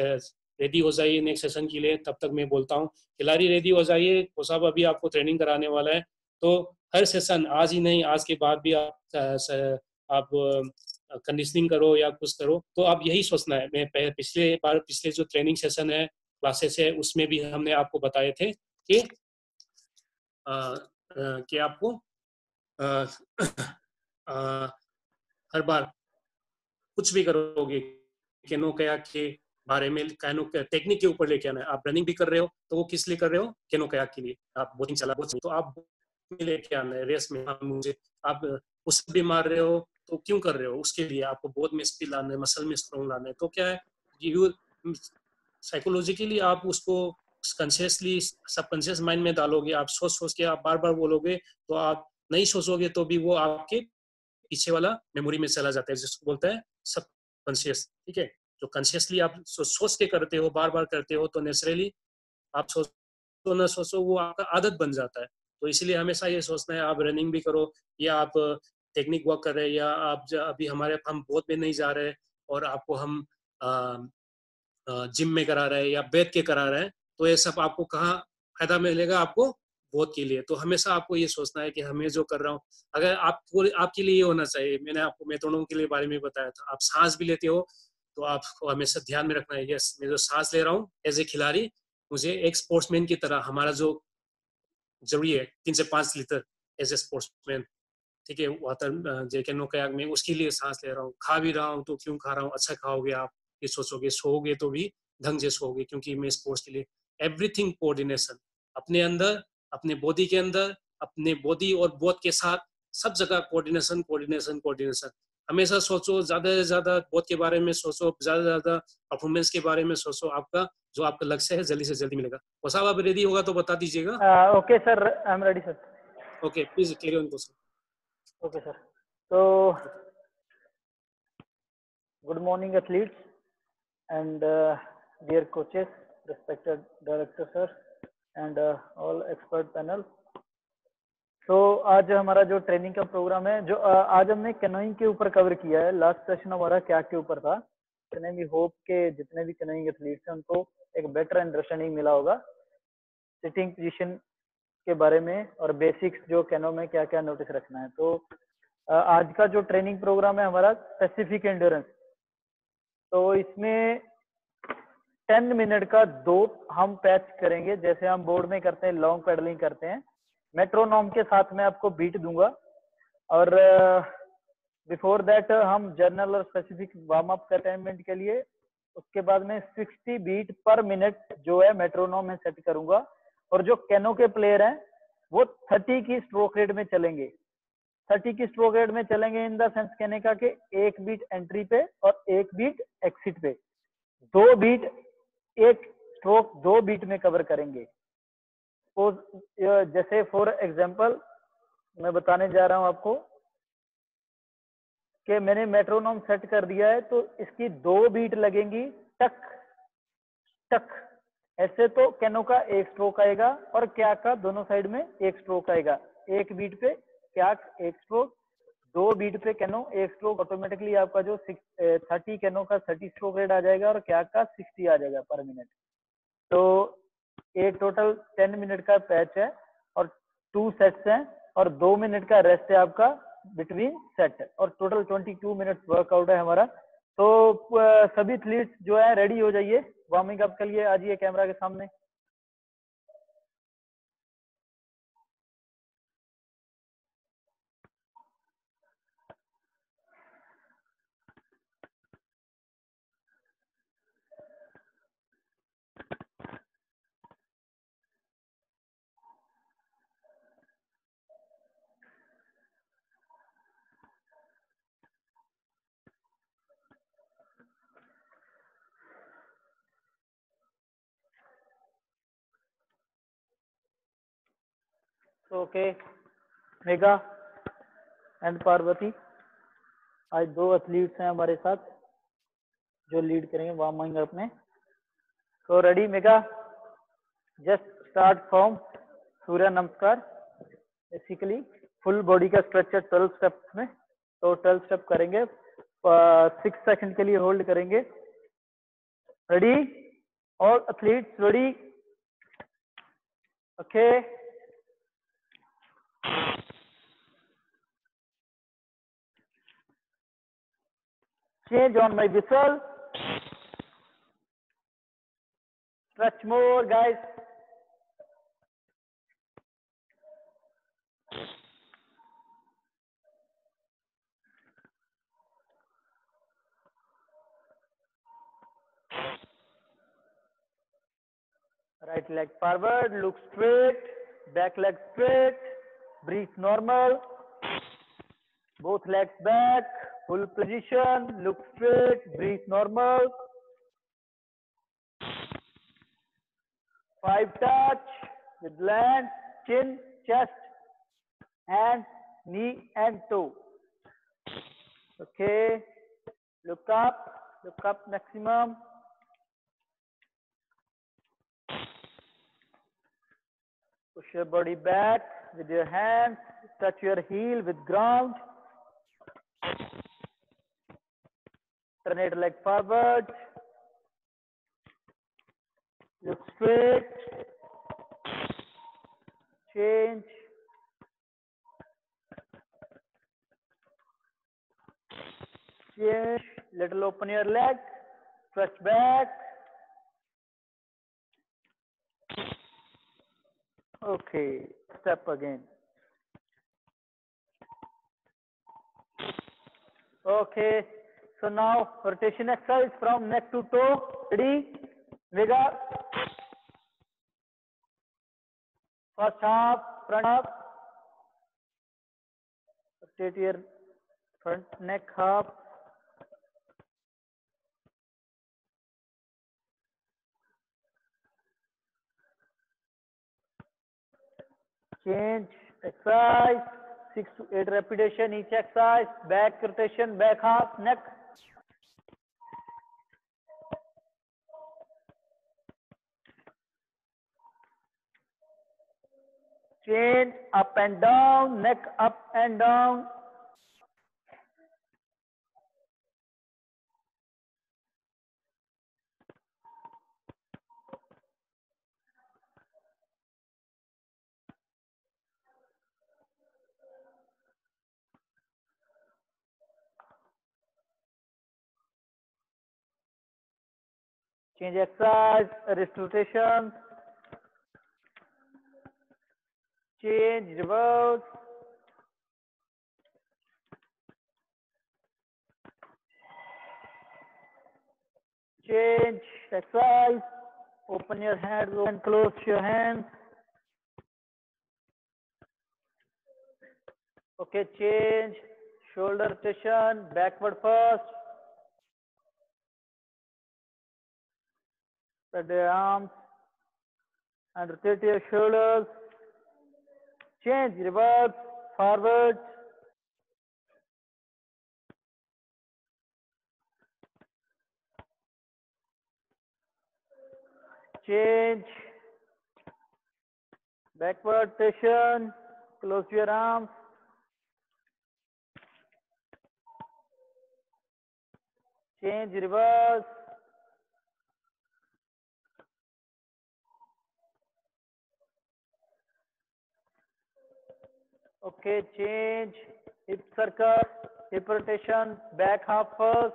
रेडी हो जाइए नेक्स्ट सेशन के लिए, तब तक मैं बोलता हूँ खिलाड़ी रेडी हो जाइए, कोसाब अभी आपको ट्रेनिंग कराने वाला है। तो हर सेशन, आज ही नहीं आज के बाद भी आप आप कंडीशनिंग करो या कुछ करो, तो आप यही सोचना है। मैं पिछले बार पिछले जो ट्रेनिंग सेशन है, क्लासेस है, उसमें भी हमने आपको बताए थे कि कि आपको आ, आ, हर बार कुछ भी करोगे केनो कयाक के बारे में, कैनो टेक्निक के ऊपर लेके आना है। आप रनिंग भी कर रहे हो तो वो किस लिए कर रहे हो, केनो कयाक के लिए। आप बोटिंग चला तो आप लेके आना है रेस में, आप मुझे आप उस भी मार रहे हो तो क्यों कर रहे हो, उसके लिए आपको बोध में स्पीड लाना है, मसल में स्ट्रॉन्ग लाना है। तो क्या है, यू साइकोलॉजिकली आप उसको कॉन्शियसली सबकॉन्शियस माइंड में डालोगे, आप सोच सोच के आप बार बार बोलोगे, तो आप नहीं सोचोगे तो भी वो आपके पीछे वाला मेमोरी में चला जाता है, जिसको बोलता है सबकॉन्शियस। ठीक है, जो कॉन्शियसली आप सो, सोच के करते हो, बार बार करते हो, तो नेचुरली आप सोचो ना सोचो वो आपका आदत बन जाता है। तो इसलिए हमेशा ये सोचना है, आप रनिंग भी करो या आप टेक्निक वर्क कर रहे हैं, या आप अभी हमारे हम बोध में नहीं जा रहे और आपको हम जिम में करा रहे हैं या बैठ के करा रहे हैं, तो ये सब आपको कहाँ फायदा मिलेगा, आपको बोध के लिए। तो हमेशा आपको ये सोचना है कि हमें जो कर रहा हूँ, अगर आपको आपके लिए ये होना चाहिए, मैंने आपको मेट्रोनोम के लिए बारे में बताया था, आप सांस भी लेते हो तो आपको हमेशा ध्यान में रखना है, यस मैं जो सांस ले रहा हूँ एज ए खिलाड़ी, मुझे एक स्पोर्ट्समैन की तरह, हमारा जो जरूरी है तीन से पाँच लीटर एज ए स्पोर्ट्समैन, ठीक है, वाटर जे केनो कयाक में, उसके लिए सांस ले रहा हूँ। खा भी रहा हूँ तो क्यों खा रहा हूँ, अच्छा खाओगे आप, ये सोचोगे, सोओगे तो भी ढंग से सोओगे, क्योंकि मैं स्पोर्ट्स के लिए एवरीथिंग कोऑर्डिनेशन, अपने अंदर, अपने बॉडी के अंदर, अपने बॉडी और बोध के साथ सब जगह कोऑर्डिनेशन कोऑर्डिनेशन कोऑर्डिनेशन। हमेशा सोचो, ज्यादा से ज्यादा बोध के बारे में सोचो, ज्यादा से ज्यादा परफॉर्मेंस के बारे में सोचो, आपका जो आपका लक्ष्य है जल्दी से जल्दी मिलेगा। वो साहब आप रेडी होगा तो बता दीजिएगा। Okay sir, I am ready sir. Okay, please clear on question. Okay, sir. So, good morning, athletes and uh, dear coaches, respected director sir, and uh, all expert panel. तो so, आज हमारा जो training का programme है, जो uh, आज हमने canoeing के ऊपर कवर किया है. लास्ट सेशन हमारा क्या के ऊपर था. वी होप के जितने भी कैनोइंग एथलीट्स हैं उनको एक बेटर अंडरस्टैंडिंग मिला होगा सिटिंग पोजीशन के बारे में और बेसिक्स जो कैनो में क्या क्या नोटिस रखना है. तो uh, आज का जो ट्रेनिंग प्रोग्राम है हमारा स्पेसिफिक एंड्योरेंस. तो इसमें टेन मिनट का दो हम पैच करेंगे, जैसे हम बोर्ड में करते हैं, लॉन्ग पेडलिंग करते हैं. मेट्रोनॉम के साथ मैं आपको बीट दूंगा और बिफोर uh, दैट हम जर्नल और स्पेसिफिक वार्म अप अटेनमेंट के लिए उसके बाद में सिक्सटी बीट पर मिनट जो है मेट्रोनॉम में सेट करूंगा. और जो कैनो के प्लेयर हैं वो थर्टी की स्ट्रोक रेट में चलेंगे. थर्टी की स्ट्रोक रेट में चलेंगे इन द सेंस कहने का कि एक बीट एंट्री पे और एक बीट एक्सिट पे, दो बीट एक स्ट्रोक दो बीट में कवर करेंगे. तो जैसे फॉर एग्जांपल मैं बताने जा रहा हूं आपको कि मैंने मेट्रोनॉम सेट कर दिया है तो इसकी दो बीट लगेंगी टक टक. ऐसे तो कैनो का एक स्ट्रोक आएगा और क्या का दोनों साइड में एक स्ट्रोक आएगा. एक बीट पे क्या एक स्ट्रोक, दो बीट पे कैनो एक स्ट्रोक. ऑटोमेटिकली आपका जो थर्टी कैनो का थर्टी स्ट्रोक रेट आ जाएगा और क्या का सिक्सटी आ जाएगा पर मिनट. तो एक टोटल टेन मिनट का पैच है और टू सेट्स हैं और दो मिनट का रेस्ट है आपका बिटवीन सेट और total twenty two minutes workout है हमारा. तो सभी एथलीट्स जो है रेडी हो जाइए वार्मिंग अप के लिए. आ जाइए कैमरा के सामने. ओके, मेगा एंड पार्वती, आज दो एथलीट्स हैं हमारे साथ जो लीड करेंगे वार्मिंग अप में. तो रेडी मेगा, just start from Surya Namaskar. Basically full body का स्ट्रक्चर ट्वेल्व स्टेप्स में. तो ट्वेल्व स्टेप करेंगे, सिक्स सेकंड के लिए होल्ड करेंगे. Ready all athletes, ready? Okay, change on my whistle. Stretch more guys. Right leg forward, look straight, back leg straight, breathe normal. Both legs back, full position, look straight, breathe normal. Five touch with land, chin, chest, hand, knee and toe. Okay, look up, look up maximum. Push your body back with your hands, touch your heel with ground. Turn your leg forward. Look straight. Change. Change. Little open your leg. Stretch back. Okay. Step again. Okay. So now rotation exercise from neck to toe. Ready? Vega. First half, front half. Rotate your front neck half. Change exercise. six to eight repetition each exercise. Back rotation, back half, neck. Change up and down, neck up and down. Change exercise, wrist rotation. Change, reverse. Change exercise. Open your hands and close your hands. Okay, change. Shoulder rotation, backward first. Spread your arms and rotate your shoulders. Change, reverse, forward. Change. Backward rotation. Close your arms. Change, reverse. Okay, change. Hip circle, hip rotation, back half first.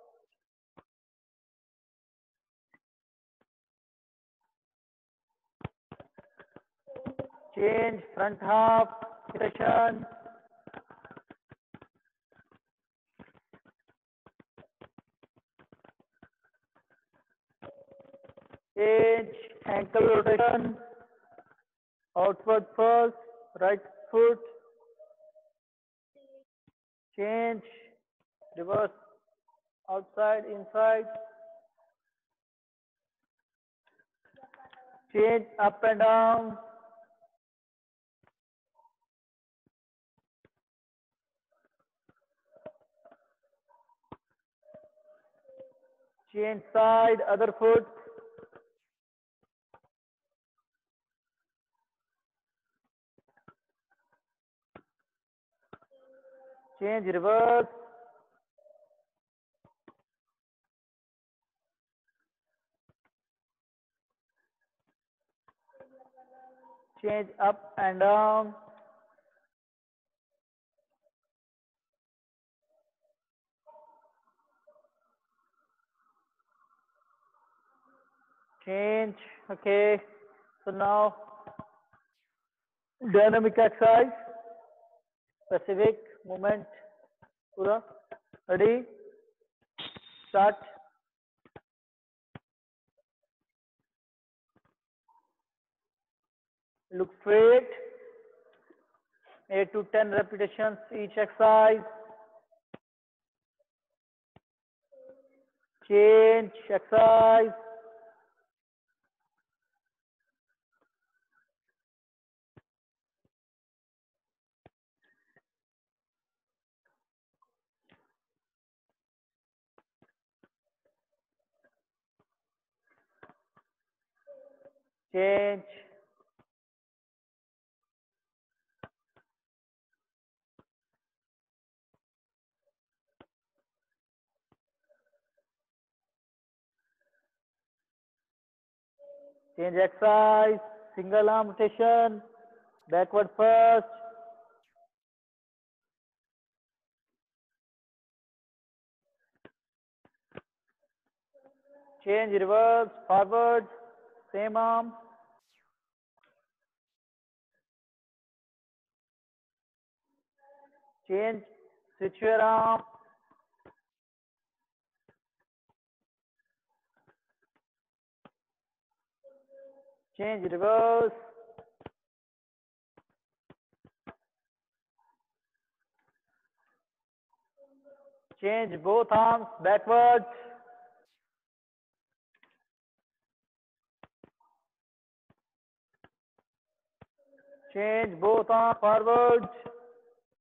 Change, front half, rotation. Change, ankle rotation. Outward first, right foot. Change, reverse, outside, inside. Change, up and down. Change side, other foot. Change, reverse. Change up and down. Change. Okay. So now dynamic exercise. Specific movement. Pura. Ready? Start. Look straight. eight to ten repetitions each exercise. Change exercise. Change. Change exercise. Single arm rotation. Backward first. Change, reverse, forward. Same arm. Change, switch your arm. Change, reverse. Change both arms backwards. Change both arms forward.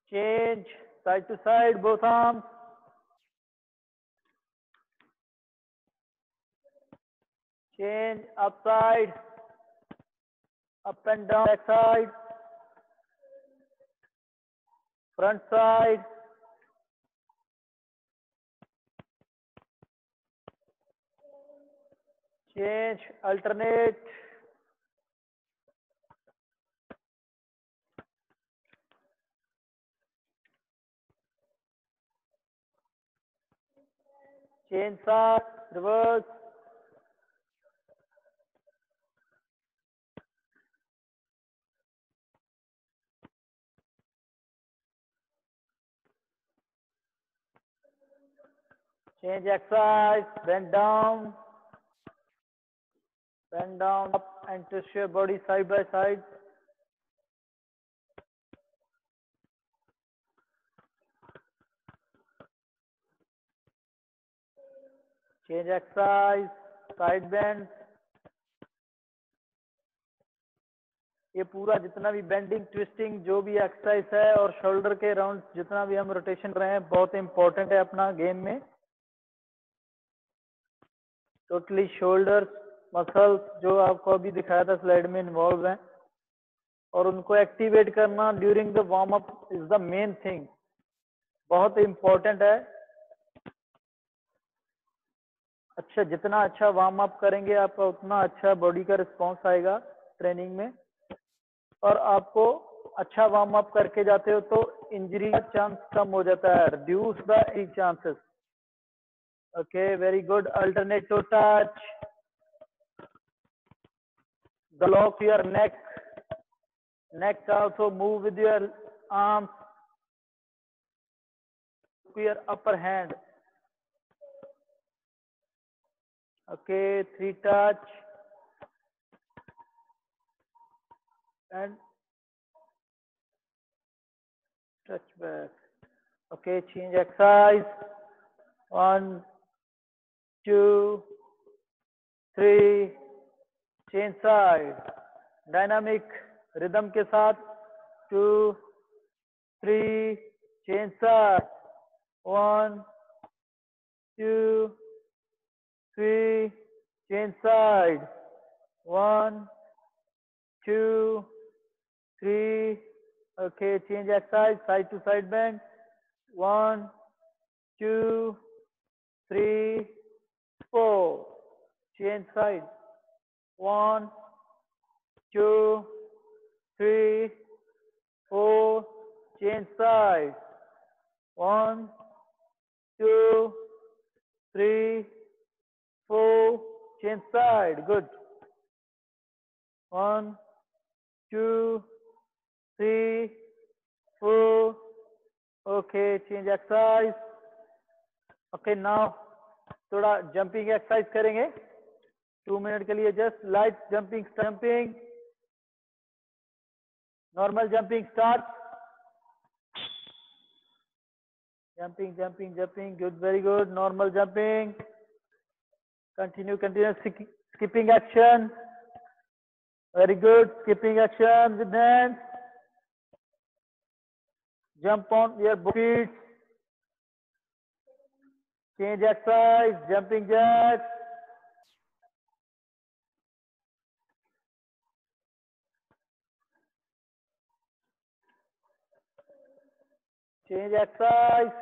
Change side to side, both arms. Change upside, up and down, back side, front side. Change, alternate. Change side, reverse. Change exercise, bend down, bend down, up and twist your body side by side. Change exercise, side bend. ये पूरा जितना भी bending twisting जो भी exercise है और shoulder के round जितना भी हम रोटेशन कर रहे हैं बहुत इंपॉर्टेंट है अपना गेम में. टोटली शोल्डर मसल्स जो आपको अभी दिखाया था स्लाइड में इन्वॉल्व हैं और उनको एक्टिवेट करना during the warm up is the main thing. बहुत इंपॉर्टेंट है. अच्छा जितना अच्छा वार्म अप करेंगे आपका उतना अच्छा बॉडी का रिस्पॉन्स आएगा ट्रेनिंग में. और आपको अच्छा वार्म अप करके जाते हो तो इंजरी का चांस कम हो जाता है. Reduce the injury chances. Okay very good. Alternate toe touch. The lock your neck. Neck also move with your arms. Your upper hand. Okay, three touch. And touch back. Okay, change exercise. One, two, three. Change side. Dynamic rhythm के साथ. Two, three. Change side. One, two, three. Change side. One, two, three. Okay, change exercise. Side to side bend. One, two, three, four. Change side. One, two, three, four. Change side. One, two, three, four. Change side. Good. One, two, three, four. Okay, change exercise. Okay, now थोड़ा jumping exercise करेंगे. Two minute के लिए just light jumping jumping normal jumping start. Jumping jumping jumping good very good. Normal jumping. Continue continue skipping action. Very good. Skipping action with hands. Jump on your feet. Change exercise. Jumping jacks. Change exercise.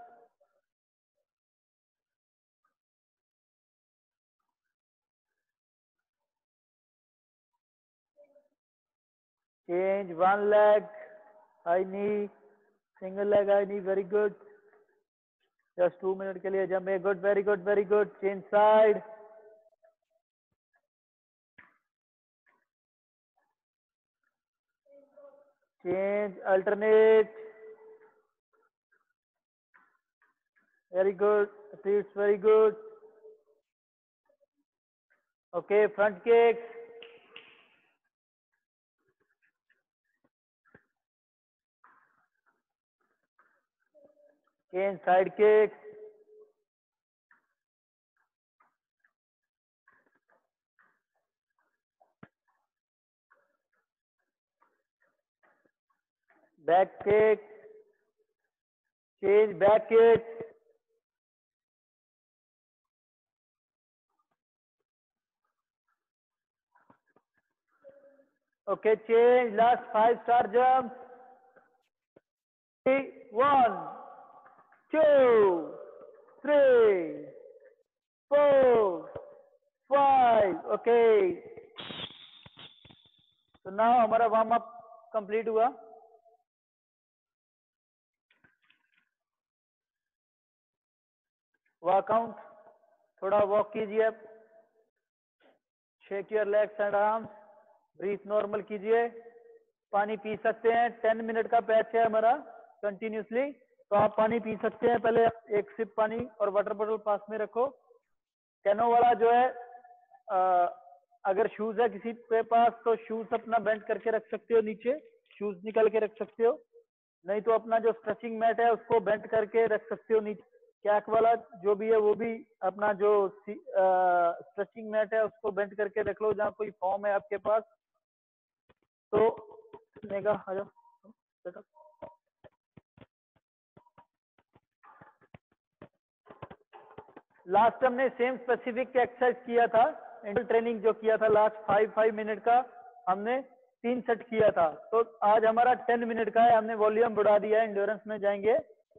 Change one leg, high knee, single leg, high knee, very good. Just two minutes के लिए jump. Good, very good, very good. Change side. Change, alternate. Very good. It's very good. Okay, front kicks. Change side kicks. Back kick. Change back it. Okay, change. Last five star jumps. Three, one, two, three, four, five. Okay. So now हमारा warm up complete हुआ. Workout, थोड़ा walk कीजिए, shake your legs and arms, breathe normal कीजिए, पानी P सकते हैं. Ten minute का batch है हमारा कंटिन्यूसली, तो आप पानी पी सकते हैं. पहले एक सिप पानी और वाटर बॉटल पास में रखो. कैनो वाला जो है, आ, अगर शूज है किसी के पास तो शूज अपना बेंड करके रख सकते हो, नीचे शूज निकल के रख सकते हो. नहीं तो अपना जो स्ट्रेचिंग मैट है उसको बेंड करके रख सकते हो नीचे. कैक वाला जो भी है वो भी अपना जो स्ट्रेचिंग मैट है उसको बेंड करके रख लो, जहाँ कोई फॉर्म है आपके पास. तो नेगा आ जाओ. लास्ट हमने सेम स्पेसिफिक एक्सरसाइज किया था, इंटरवल ट्रेनिंग जो किया था लास्ट फाइव फाइव मिनट का, हमने तीन सेट किया था. तो आज हमारा टेन मिनट का है, हमने वॉल्यूम बढ़ा दिया है. एंड्योरेंस में जाएंगे.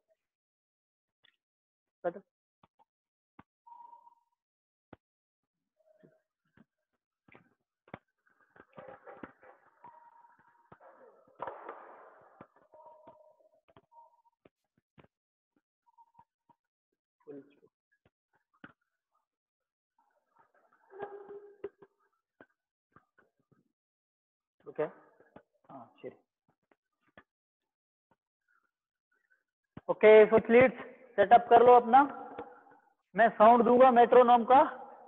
ओके, हाँ ശരി. ओके, सो एथलीट्स सेटअप कर लो अपना. मैं साउंड दूंगा मेट्रोनोम का.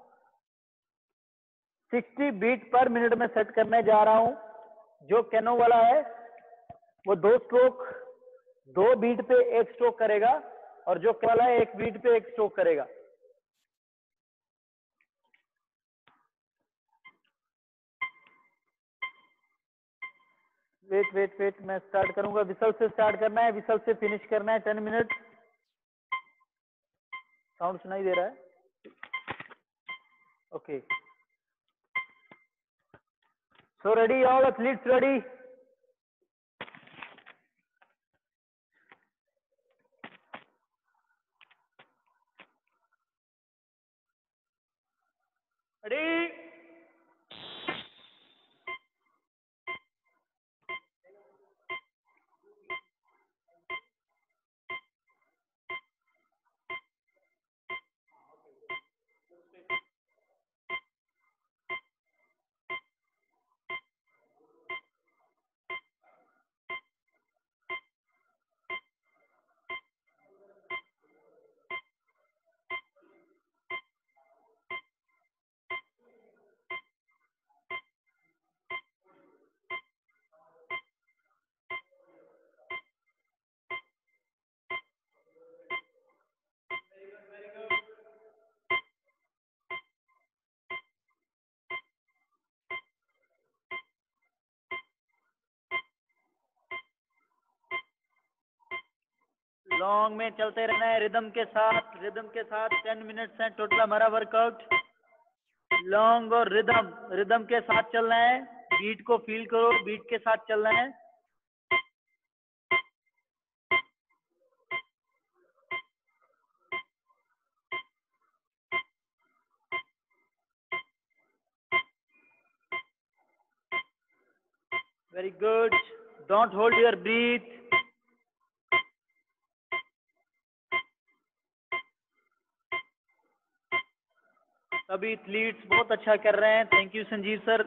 सिक्सटी बीट पर मिनट में सेट करने जा रहा हूं. जो कैनो वाला है वो दो स्ट्रोक दो बीट पे एक स्ट्रोक करेगा, और जो वाला है एक बीट पे एक स्ट्रोक करेगा. वेट वेट वेट मैं स्टार्ट करूंगा. विसल से स्टार्ट करना है, विसल से फिनिश करना है. Ten minute. साउंड सुनाई दे रहा है? Okay, so ready, all athletes ready? Ready? Long में चलते रहना है रिदम के साथ. रिदम के साथ टेन मिनट्स है टोटल हमारा वर्कआउट. लॉन्ग और रिदम रिदम के साथ चलना है. बीट को फील करो, बीट के साथ चलना है. Very good. Don't hold your breath. सभी एथलीट्स बहुत अच्छा कर रहे हैं. Thank you Sanjeev sir.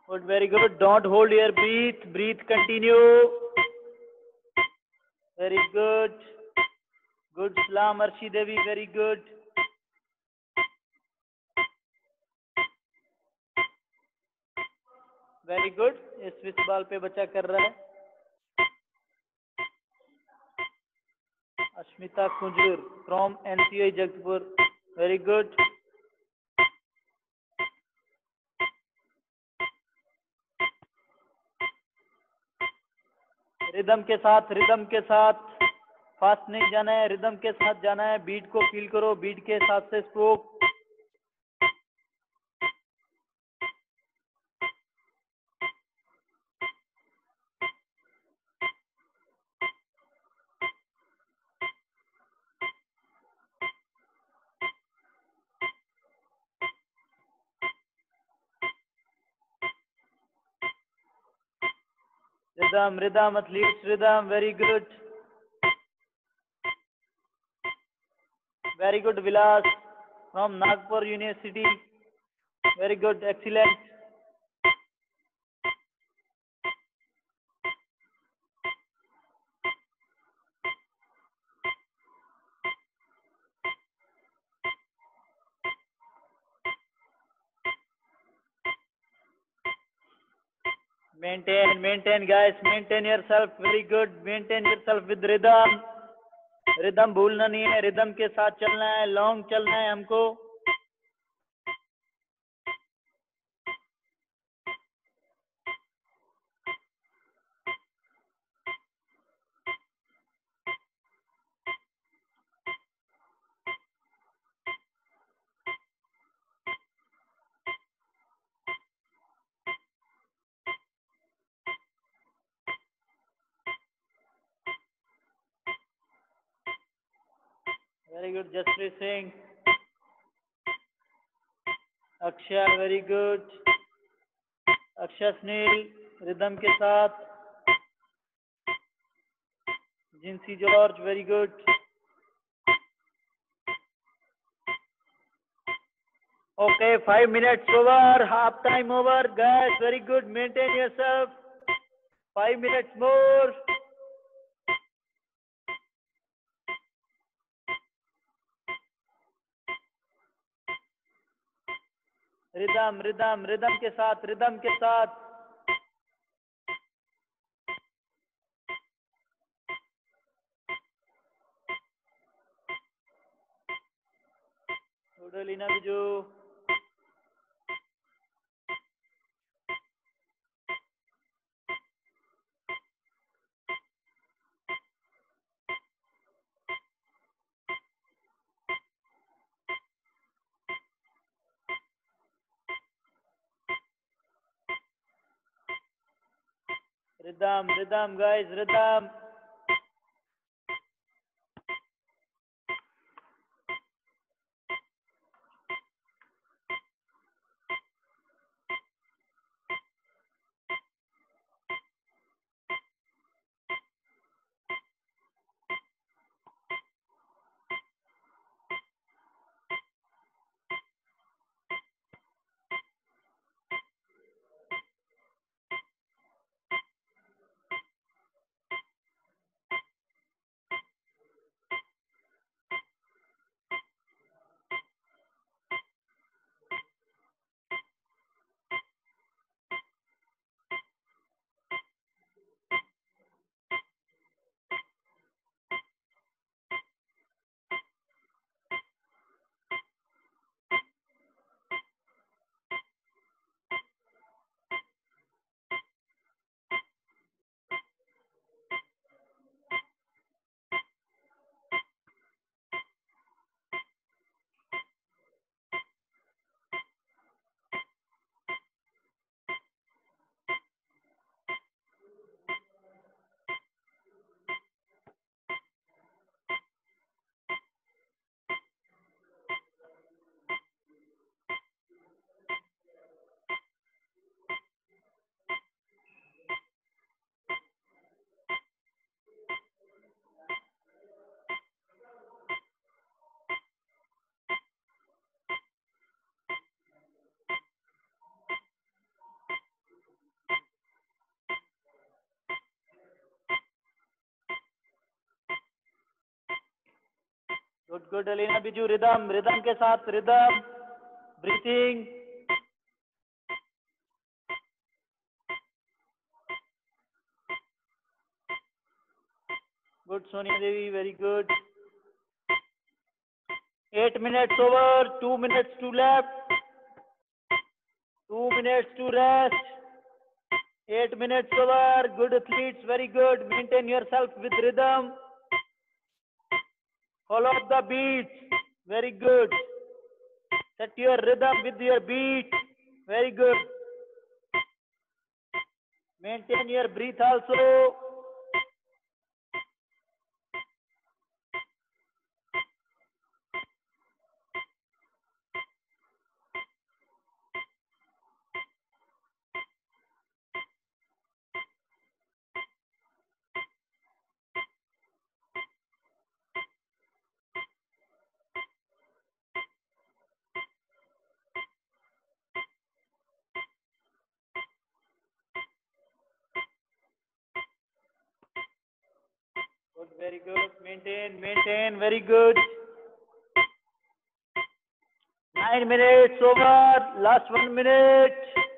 Good, very good. Don't hold your breath. Breathe, continue. Very good. Good. Salam, Arshi Devi. Very good. Very good. इस स्विच बॉल पे बच्चा कर रहा है. Ashmita Kunjur from N C I Jagtpur. Very good. Rhythm के साथ, rhythm के साथ, फास्ट नहीं जाना है, रिदम के साथ जाना है. बीट को फील करो, बीट के साथ से stroke. Rhythm, rhythm, athletes, rhythm, very good. Very good, Vilas from Nagpur University. Very good, excellent. Maintain, maintain, guys. Maintain yourself. Very good. Maintain yourself with rhythm. Rhythm भूलना नहीं है, rhythm के साथ चलना है, लॉन्ग चलना है हमको. Very good, Jaspreet Singh. Akshay, very good. Akshay Snell, rhythm के साथ. Jincy George, very good. Okay, five minutes over, half time over, guys. Very good. Maintain yourself. Five minutes more. Rhythm, rhythm, rhythm के साथ, rhythm के साथ. Leena Biju. Rhythm, rhythm, guys, rhythm. Good good Alina Biju, rhythm rhythm के साथ, rhythm, breathing. Good Sonia Devi, very good. Eight minutes over, two minutes to left, two minutes to rest, eight minutes over, good athletes, very good. Maintain yourself with rhythm, follow up the beats, very good. Set your rhythm with your beat, very good. Maintain your breath also. Good, very good. Maintain, maintain, very good. Nine minutes over, last one minute.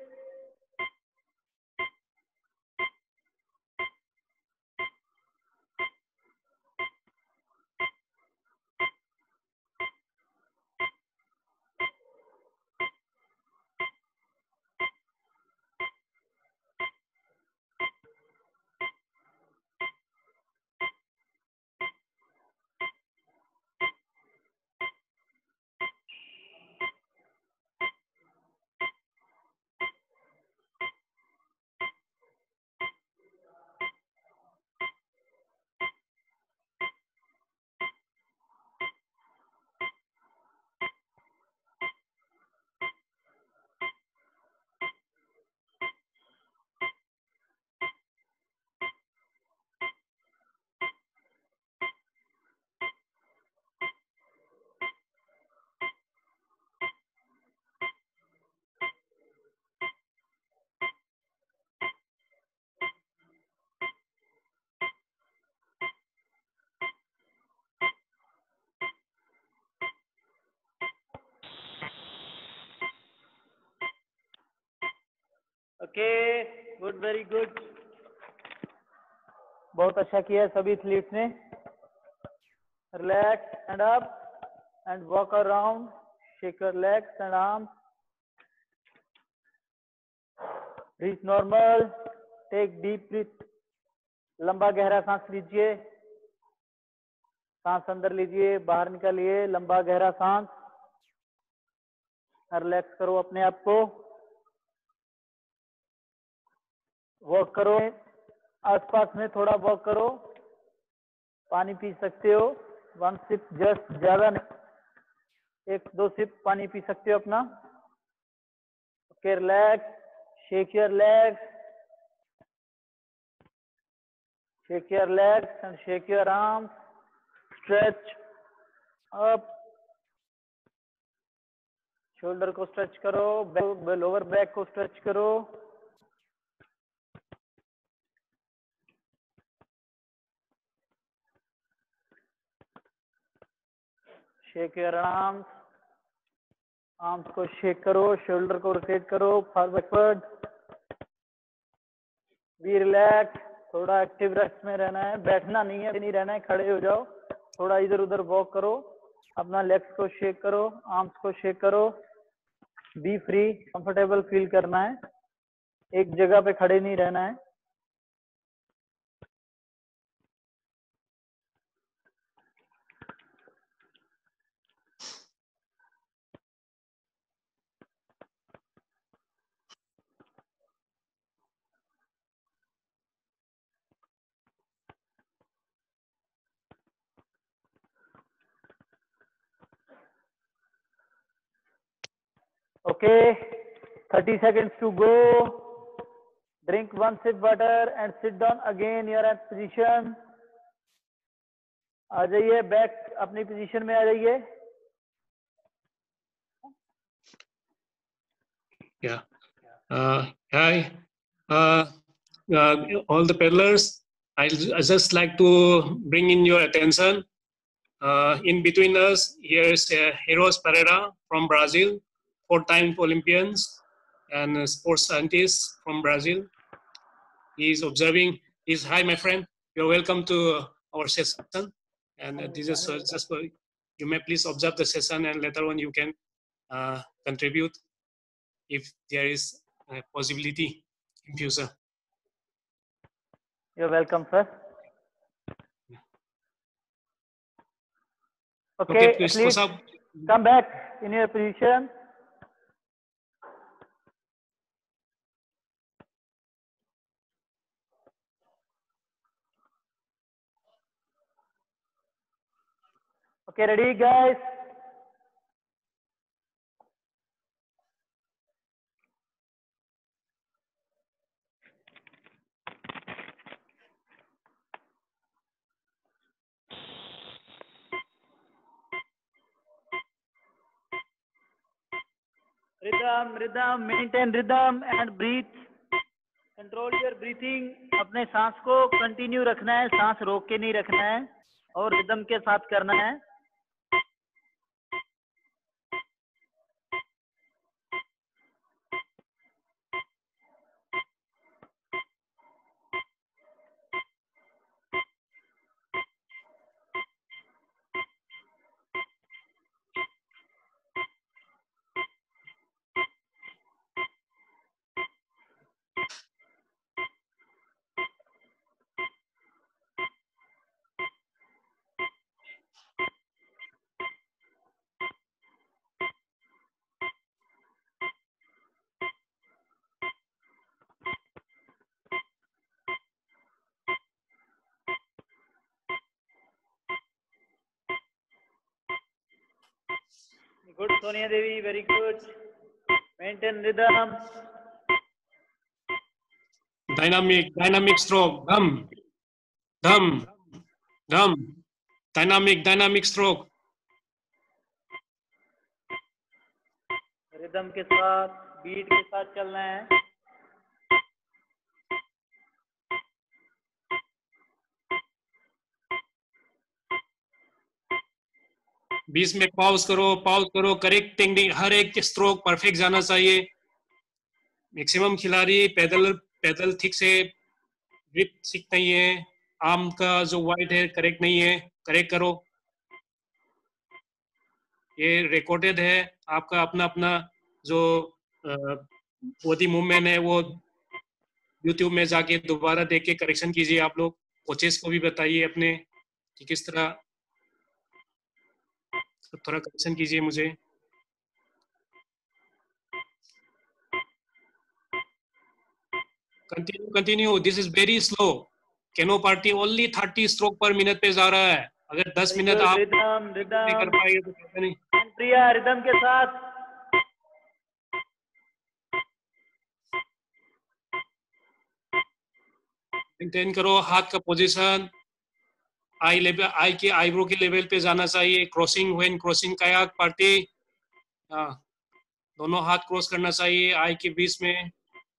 Okay, good, very good. बहुत अच्छा किया सभी एथलीट्स ने। Relax and up and walk around, shake your legs and arms, breathe normal, take deep breath, लंबा गहरा सांस लीजिए, सांस अंदर लीजिए, बाहर निकालिए, लंबा गहरा सांस। रिलैक्स करो अपने आप को, वॉक करो, आसपास में थोड़ा वॉक करो, पानी पी सकते हो, वन सिप जस्ट, ज्यादा नहीं, एक दो सिप पानी पी सकते हो अपना। Okay, relax, shake your legs, shake your legs and shake your arms, stretch up, shoulder को स्ट्रेच करो, लोअर बैक को स्ट्रेच करो। शेक योर आर्म्स, आर्म्स को शेक करो, शोल्डर को रोटेट करो, फॉरवर्ड बैकवर्ड, बी रिलैक्स, थोड़ा एक्टिव रेस्ट में रहना है, बैठना नहीं है, नहीं रहना है, खड़े हो जाओ, थोड़ा इधर उधर वॉक करो, अपना लेग्स को शेक करो, आर्म्स को शेक करो, बी फ्री, कंफर्टेबल फील करना है, एक जगह पे खड़े नहीं रहना है। Okay, thirty seconds to go. Drink one sip water and sit down again. You are at position. आ जाइए, बैक अपनी पोजीशन में आ जाइए। Yeah. Uh, hi. Uh, uh, all the paddlers, I I just like to bring in your attention Uh, in between us, here is uh, Heros Pereira from Brazil, four-time Olympians and a sports scientist from Brazil. He is observing. He's, hi, my friend. You're welcome to our session. And uh, this is uh, just for, you may please observe the session, and later on you can uh, contribute if there is a possibility in future. You're welcome, sir. Okay, Okay, please, athletes, Kosab. come back in your position. Okay, ready, guys? Rhythm, rhythm, maintain rhythm and breathe. Control your breathing. अपने सांस को continue रखना है, सांस रोक के नहीं रखना है और रिदम के साथ करना है. Good, Sonia Devi, very good. Maintain rhythm. Dynamic, dynamic stroke. Dham, dham, dham. Dynamic, dynamic stroke. Rhythm के साथ, बीट के साथ चलना है. बीच में पॉज करो, पॉज करो, करेक्टिंग हर एक स्ट्रोक परफेक्ट जाना चाहिए. मैक्सिमम खिलाड़ी पैदल पैदल ठीक से ग्रिप ठीक नहीं है. आर्म का जो वाइड है करेक्ट नहीं है, करेक्ट करो. ये रिकॉर्डेड है. आपका अपना अपना जो बॉडी मूवमेंट है वो यूट्यूब में जाके दोबारा देख के करेक्शन कीजिए. आप लोग कोचेस को भी बताइए अपने कि किस तरह थोड़ा करेक्शन कीजिए मुझे. Continue continue. This is very slow. Canoe party only thirty stroke per minute पे जा रहा है. अगर दस मिनट आप रिदम, नहीं कर रिदम. पाएंगे तो कैसे नहीं. प्रिया, रिदम के साथ. मेंटेन करो हाथ का पोजीशन. आई लेवल, आई के आईब्रो के लेवल पे जाना चाहिए. Crossing when crossing kayak party, दोनों हाथ क्रॉस करना चाहिए आई के बीच में.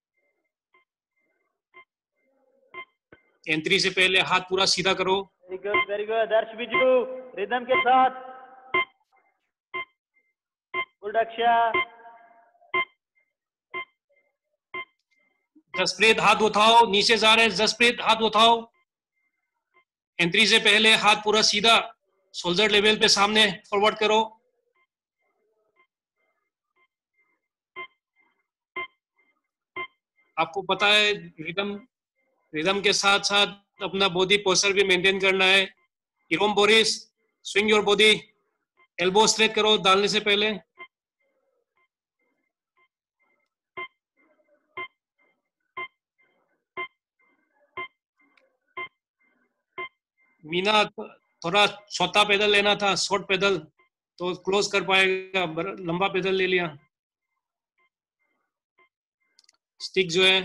एंट्री से पहले हाथ पूरा सीधा करो. Very good, very good. Darsh Biju, rhythm के साथ. गुड अक्षा. जसप्रीत हाथ उठाओ. नीचे जा रहे हैं. जसप्रीत हाथ उठाओ. एंट्री से पहले हाथ पूरा सीधा शोल्डर लेवल पे सामने फॉरवर्ड करो. आपको पता है रिदम रिदम के साथ साथ अपना बॉडी पोस्चर भी मेंटेन करना है. Irom Boris, swing your body. Elbow straight करो डालने से पहले. मीना थोड़ा छोटा पैदल लेना था, शॉर्ट पैदल तो क्लोज कर पाएगा. लंबा पैदल ले लिया. स्टिक जो है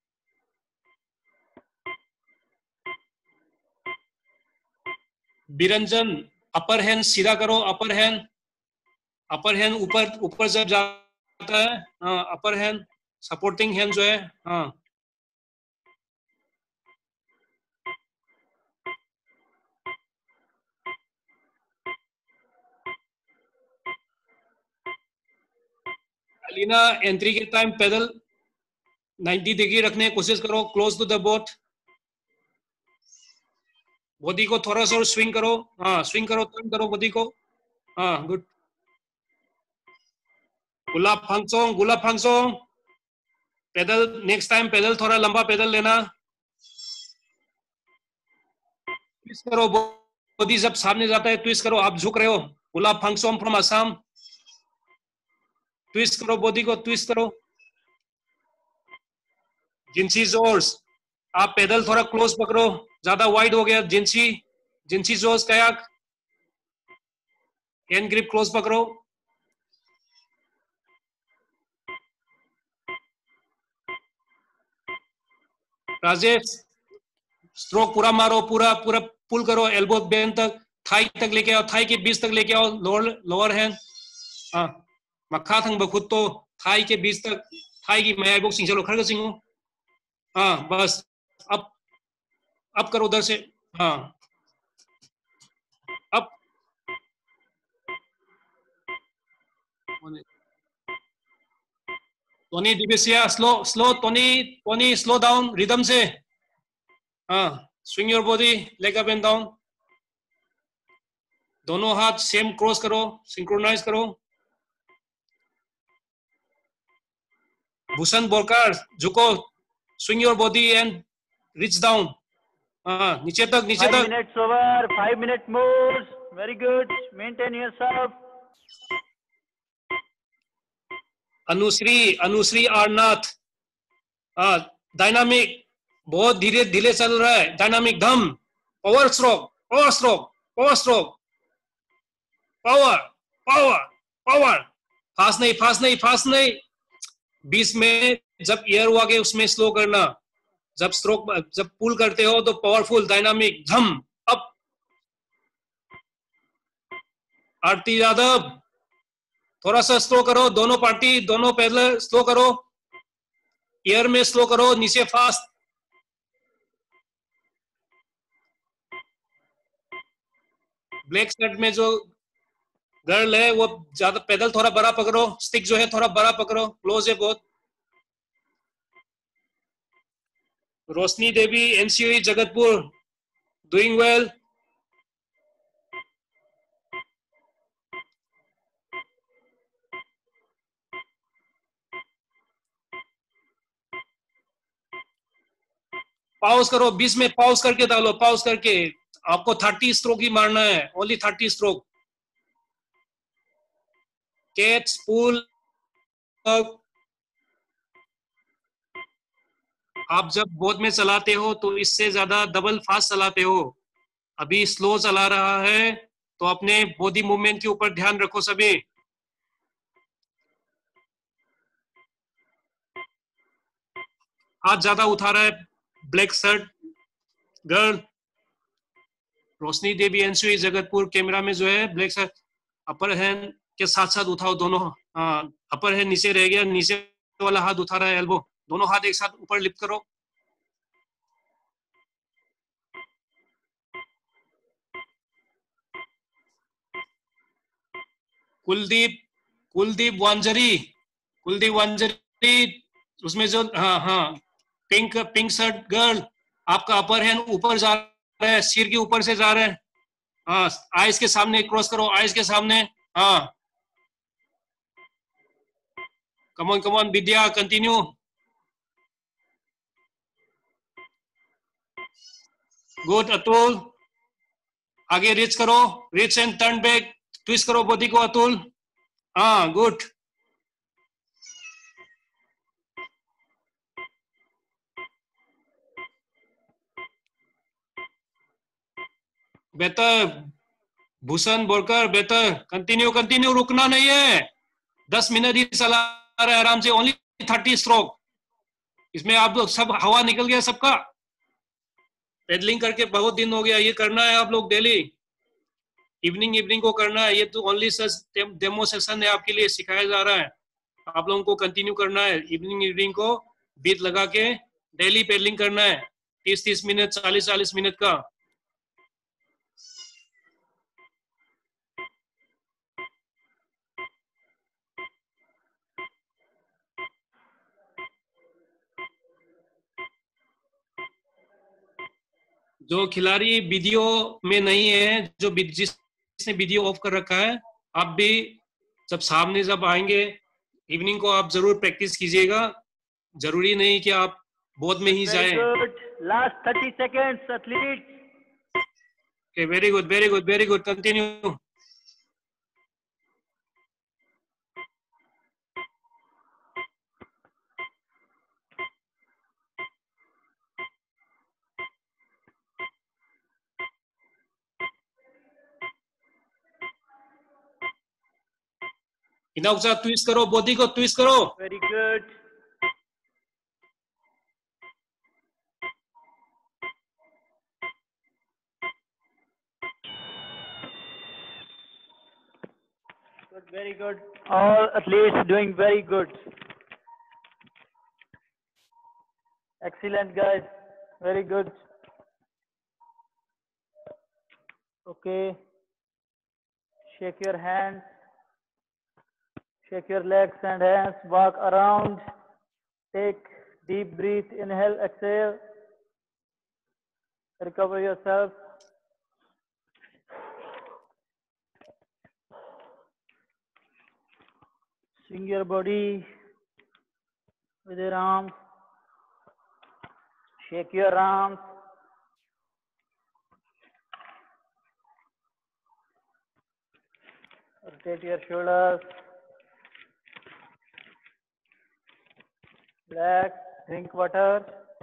बिरंजन, अपर हैंड सीधा करो. अपर हैंड अपर हैंड ऊपर ऊपर जब जाता है, हाँ अपर हैंड सपोर्टिंग हैंड जो है, हाँ अलीना एंट्री के टाइम पैदल नाइंटी डिग्री रखने की कोशिश करो, close to the boat. Body को थोड़ा सा स्विंग करो, हाँ स्विंग करो, टर्न करो बॉडी को, हाँ गुड। गुलाब फांगसोंग, गुलाब फांगसोंग, पैदल नेक्स्ट टाइम पैदल थोड़ा लंबा पैदल लेना। ट्विस्ट करो, बॉडी जब सामने जाता है ट्विस्ट करो, आप झुक रहे हो। गुलाब फांगसोंग फ्रॉम असम, ट्विस्ट करो बॉडी को, ट्विस्ट करो। जिंसी जोर्स, आप पैदल थोड़ा क्लोज पकड़ो, ज्यादा वाइड हो गया। जिंसी जिंसी जोर्स कयाक, हैंड ग्रिप क्लोज पकड़ो। राजेश स्ट्रोक पूरा मारो, पूरा पूरा पुल करो, एल्बो बेन तक, थाई तक लेके आओ, थाई के बीच तक लेके आओ, लोअर लोअर हैंड, हाँ मखा थंग बखुद तो थाई के बीच तक, थाई की मैं बुक सिंह चलो खड़े सिंह, हाँ बस अब अब करो उधर से, हाँ अब टोनी डिबिसिया slow slow, Tony Tony slow down rhythm से, हाँ swing your body, leg up and down, दोनों हाथ सेम क्रॉस करो, सिंक्रोनाइज करो। भूषण बोरकर झुको, swing your body and reach down, हाँ नीचे तक नीचे Five तक। minutes over. Five minute moves. Very good. Maintain yourself. Anushree Anushree आरनाथ, हाँ डायनामिक, बहुत धीरे धीरे चल रहा है, डायनामिक धम, power stroke power stroke power stroke, power power power, fast नहीं फास्ट नहीं फास्ट नहीं। बीच में जब एयर हुआ के उसमें स्लो करना, जब स्ट्रोक जब पुल करते हो तो पावरफुल डायनामिक धम। अब आरती यादव थोड़ा सा स्लो करो, दोनों पार्टी दोनों पैदल स्लो करो, एयर में स्लो करो, नीचे फास्ट। ब्लैक शर्ट में जो गर्ल है वो ज्यादा पैदल थोड़ा बड़ा पकड़ो, स्टिक जो है थोड़ा बड़ा पकड़ो, क्लोज है बहुत। Roshni Devi NCOE Jagatpur, doing well. Pause करो, बीच में पाउस करके डालो, पाउस करके। आपको थर्टी स्ट्रोक ही मारना है, only thirty stroke. Catch pull, आप जब बोट में चलाते हो तो इससे ज्यादा डबल फास्ट चलाते हो, अभी स्लो चला रहा है तो अपने बॉडी मूवमेंट के ऊपर ध्यान रखो सभी। हाथ ज्यादा उठा रहा है black shirt girl, Roshni Devi NCOE Jagatpur, camera में जो है ब्लैक शर्ट, अपर हैंड के साथ साथ उठाओ दोनों, हाँ अपर हैंड नीचे रह गया, नीचे वाला हाथ उठा रहा है एल्बो, दोनों हाथ एक साथ ऊपर लिफ्ट करो। कुलदीप कुलदीप वांजरी, कुलदीप वांजरी उसमें जो, हाँ हाँ पिंक पिंक शर्ट गर्ल, आपका अपर हैंड ऊपर जा रहा है, सिर के ऊपर से जा रहा है, हाँ आइस के सामने क्रॉस करो, आइस के सामने, हाँ come on come on Vidya continue. Good Atul, आगे रिच करो, reach and turn back, twist करो बॉडी को अतुल, हाँ गुड। बेहतर भूषण बोरकर, बेहतर कंटिन्यू कंटिन्यू, रुकना नहीं है, दस मिनट ही चला रहा है आराम से, ओनली थर्टी स्ट्रोक। इसमें आप लोग सब हवा निकल गया सबका, पेडलिंग करके बहुत दिन हो गया, ये करना है आप लोग डेली, इवनिंग इवनिंग को करना है, ये तो ओनली सच डेमो सेशन है, आपके लिए सिखाया जा रहा है, आप लोगों को कंटिन्यू करना है, इवनिंग इवनिंग को बीट लगा के डेली पेडलिंग करना है, तीस तीस मिनट चालीस चालीस मिनट का। जो खिलाड़ी वीडियो में नहीं है, जो वि- जिसने वीडियो ऑफ कर रखा है, आप भी जब सामने जब आएंगे इवनिंग को आप जरूर प्रैक्टिस कीजिएगा। जरूरी नहीं कि आप बोध में ही Very जाएं। good. Last thirty seconds, athletes. Okay, very good, very good, very good. Continue. इनाउक साहब ट्विस्ट करो, बॉडी को ट्विस्ट करो। Very good. Good, very good. All athletes doing very good. Excellent, guys. Very good. Okay. Shake your hands. Shake your legs and hands. Walk around. Take deep breath. Inhale, exhale. Recover yourself. Swing your body with your arms. Shake your arms. Rotate your shoulders. Relax. Drink water.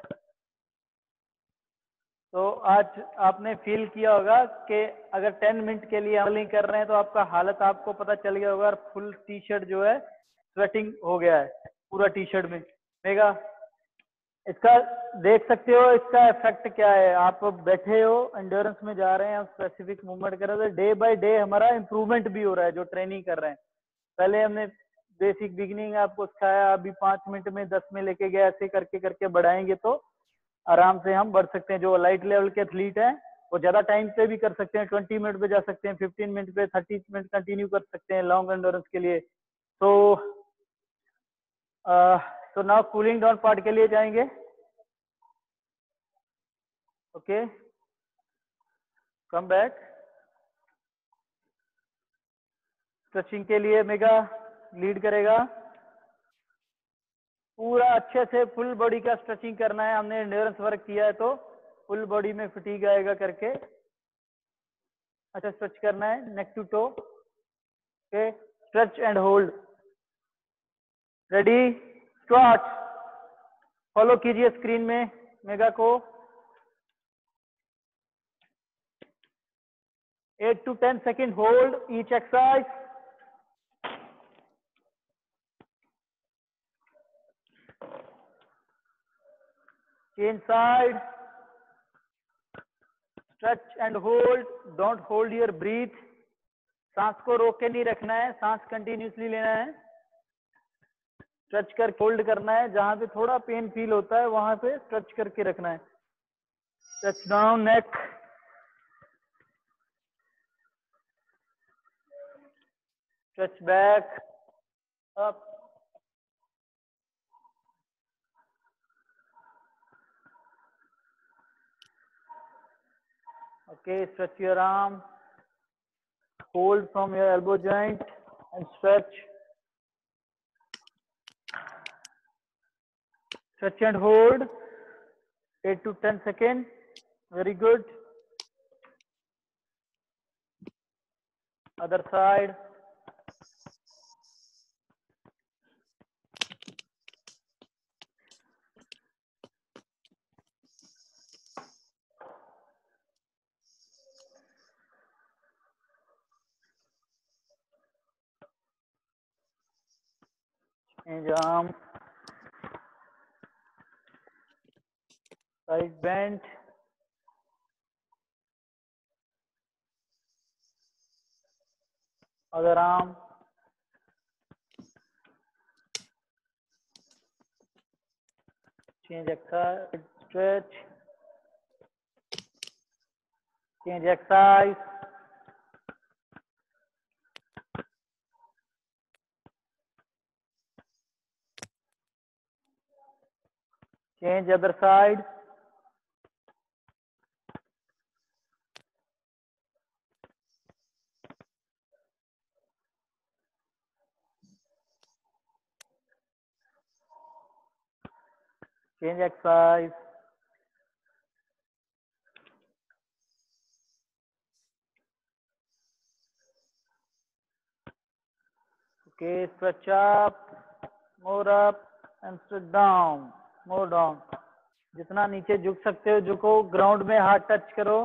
तो आज आपने feel किया होगा कि अगर ten minute के लिए अमलिंग कर रहे हैं तो आपका हालत आपको पता चल गया होगा और फुल टी शर्ट जो है स्वेटिंग हो गया है पूरा टी शर्ट में मेगा। इसका देख सकते हो इसका इफेक्ट क्या है। आप बैठे हो एंड्योरेंस में जा रहे हैं, आप स्पेसिफिक मूवमेंट कर रहे हैं, डे बाय डे हमारा इंप्रूवमेंट भी हो रहा है जो ट्रेनिंग कर रहे हैं। पहले हमने बेसिक बिगिनिंग आपको सिखाया, अभी पांच मिनट में दस में लेके गए, ऐसे करके करके बढ़ाएंगे तो आराम से हम बढ़ सकते हैं। जो लाइट लेवल के एथलीट हैं वो ज्यादा टाइम पे भी कर सकते हैं, ट्वेंटी मिनट पे जा सकते हैं, फिफ्टीन मिनट पे, थर्टी मिनट कंटिन्यू कर सकते हैं लॉन्ग एंड्योरेंस के लिए। तो तो नाउ कूलिंग डाउन पार्ट के लिए जाएंगे। Okay, come back. स्ट्रेचिंग के लिए मेगा लीड करेगा। पूरा अच्छे से फुल बॉडी का स्ट्रेचिंग करना है। हमने एंड्योरेंस वर्क किया है तो फुल बॉडी में फटीग आएगा करके अच्छा स्ट्रेच करना है, neck to to. Okay, stretch and hold. Ready, start. Follow कीजिए स्क्रीन में मेगा को। Eight to ten second hold each exercise. Change side. Stretch and hold, don't hold your breathe. सांस को रोक के नहीं रखना है, सांस कंटिन्यूसली लेना है। स्ट्रेच कर होल्ड करना है, जहां पे थोड़ा पेन फील होता है वहां पे स्ट्रेच करके रखना है। Stretch down neck, stretch back up. Okay, stretch your arm, hold from your elbow joint and stretch. Stretch and hold, eight to ten seconds. Very good. Other side. Change arm. Side bend. Other arm. Change exercise. Stretch. Change exercise. Change other side. Change exercise. Okay, stretch up, more up and stretch down, more down. जितना नीचे झुक सकते हो झुको, ground में हाथ touch करो.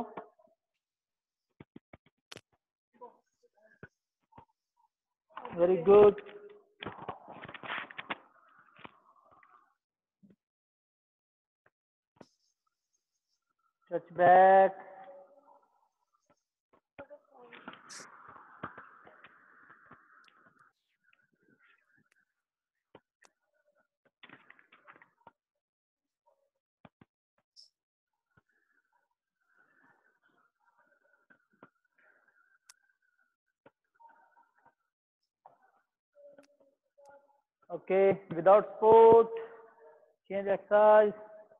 Very good. Touch back. Okay, without support, change exercise.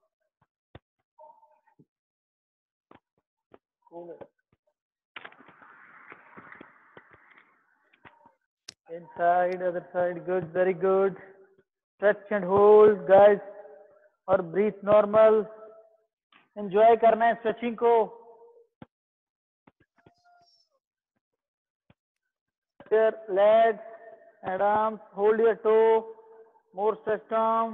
Inside, other side, good, very good. Stretch and hold, guys, और breathe normal. Enjoy करना है stretching को. Your legs and arms, hold your toe, more stretch arm.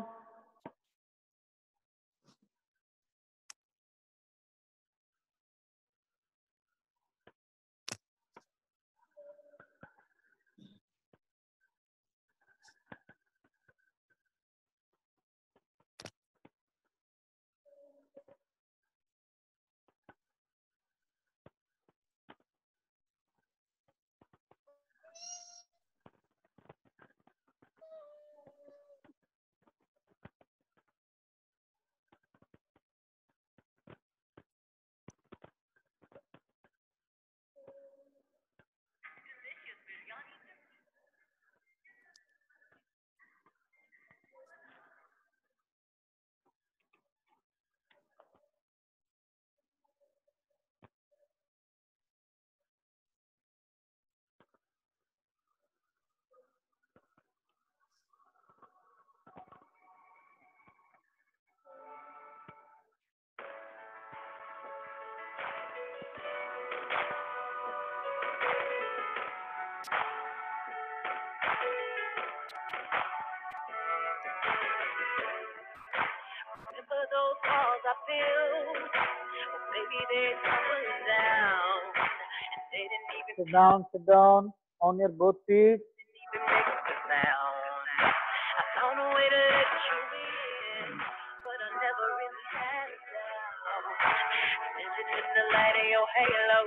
Remember those walls I built? Well, maybe they're tumbling down. And they didn't even Sit down, sit down on your both feet. even make a sound. I found a way to let you in, but I never really had a doubt. Vision in the light of your halo.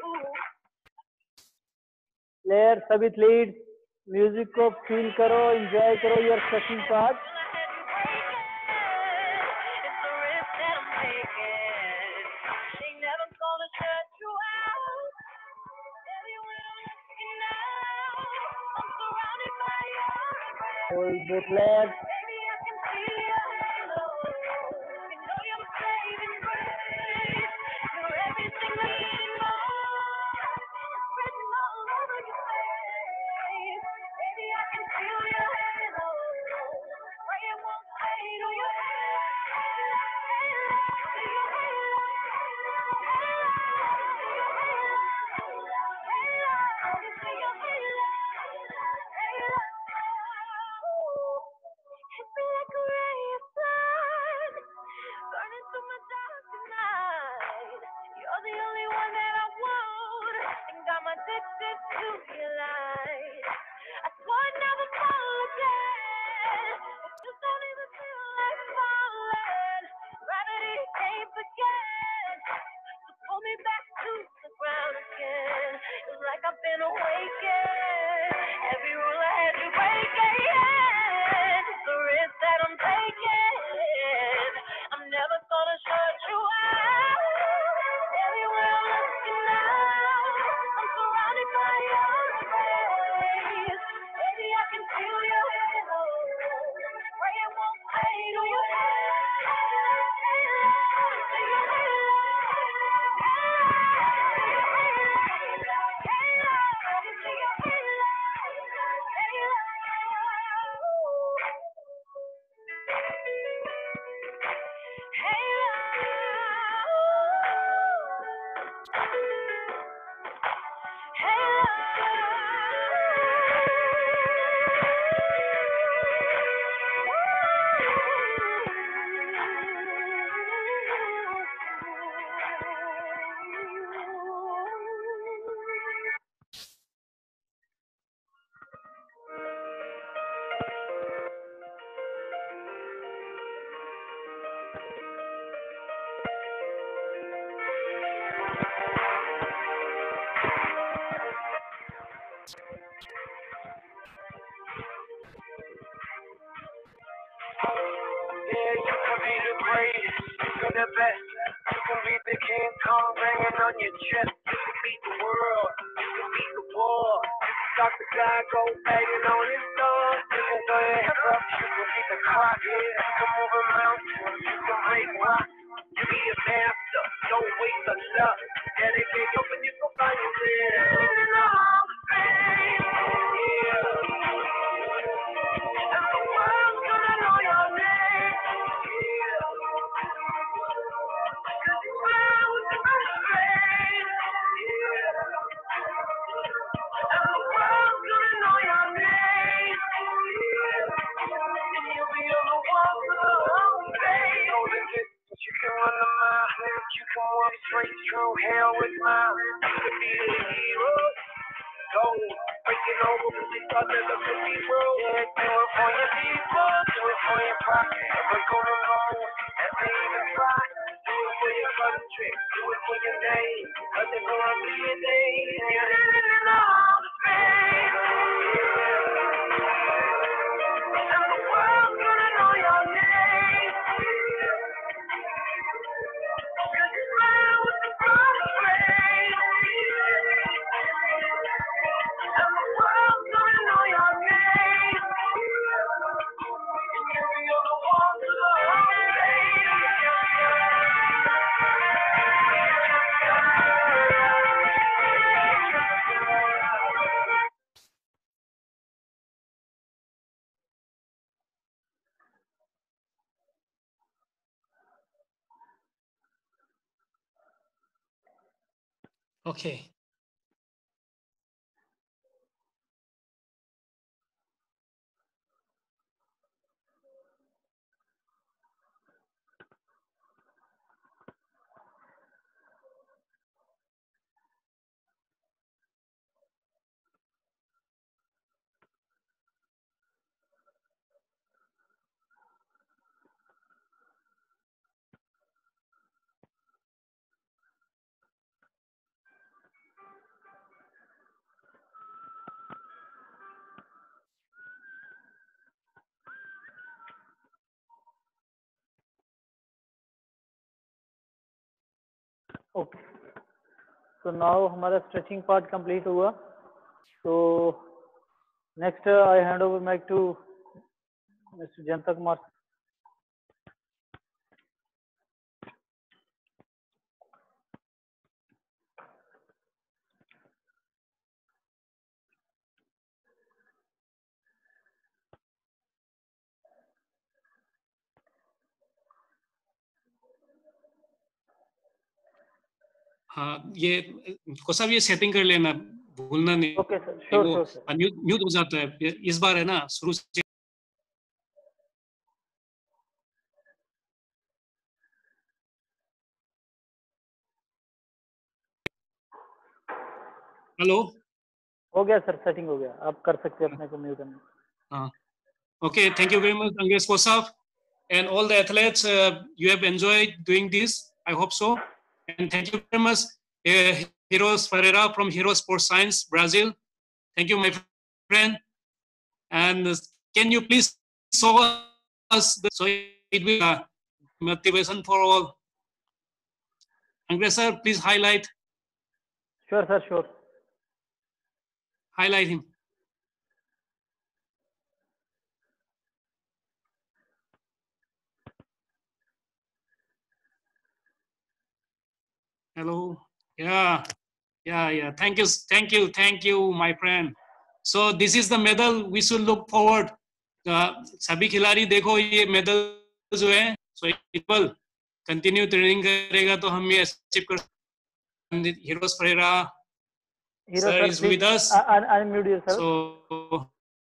Players, सभी athletes, music को feel करो, enjoy करो your stretching part. It's the risk that I'm taking. They never gonna shut you out. Everywhere I'm looking now, I'm surrounded by your embrace. Hold both legs. Baby, I can see your halo. You know you're saving grace. You're everything I need more. It's written all over your face. Baby, I can feel your halo. Pray it won't fade on your Yeah, you can be the greatest, you can be the best. You can be the King Kong banging on your chest. You can beat the world, you can beat the war. You can stop the guy go banging on his door. You can throw your hands up, you can beat the clock. Yeah, you can move a mountain, you can break rocks. You be a master, don't waste a luck. Dedicate up and you can find yourself in the Hall of Fame. Yeah. And the world's gonna know your name. Yeah. Cause you are with the first grade. Yeah. And the world's gonna know your name. Yeah. And you'll be on the wall for the whole day. Know that you can run a mile, you can walk straight through hell with mine. You can be a hero. Go, breaking over with the other of the people. Yeah, do it for your people, do it for your pride. Never gonna know, never even try. Do it for your country, do it for your name. Cause there's gonna be a day, and you're living in the Hall of Fame. Yeah. And the world's gonna know your name. Cause you smile with the first grade. And the world's gonna know your name. And you'll be on the wall to the whole day. Okay. Okay so now हमारा stretching part complete हुआ तो next I hand over mike to mister Jayant Kumar हाँ ये कोसाब ये setting कर लेना भूलना नहीं ओके सर श्योर वो श्योर सर म्यूट म्यूट हो जाता है इस बार है ना शुरू से हेलो हो गया सर सेटिंग हो गया आप कर सकते हैं अपने को म्यूट करना हाँ okay thank you very much Angesh Kosab and all the athletes uh, you have enjoyed doing this I hope so and thank you very much uh, Heroes Ferreira from Hero Sports Science Brazil thank you my friend and uh, can you please show us the, so it will uh, motivation for all Angesh sir please highlight sure sir sure highlight him hello yeah yeah yeah thank you thank you thank you my friend so this is the medal we should look forward uh, सभी खिलाड़ी देखो ये medal जो है so it will continue training करेगा तो हम ये अचीव कर Heroes Ferreira hero sir sir is please with us unmute yourself so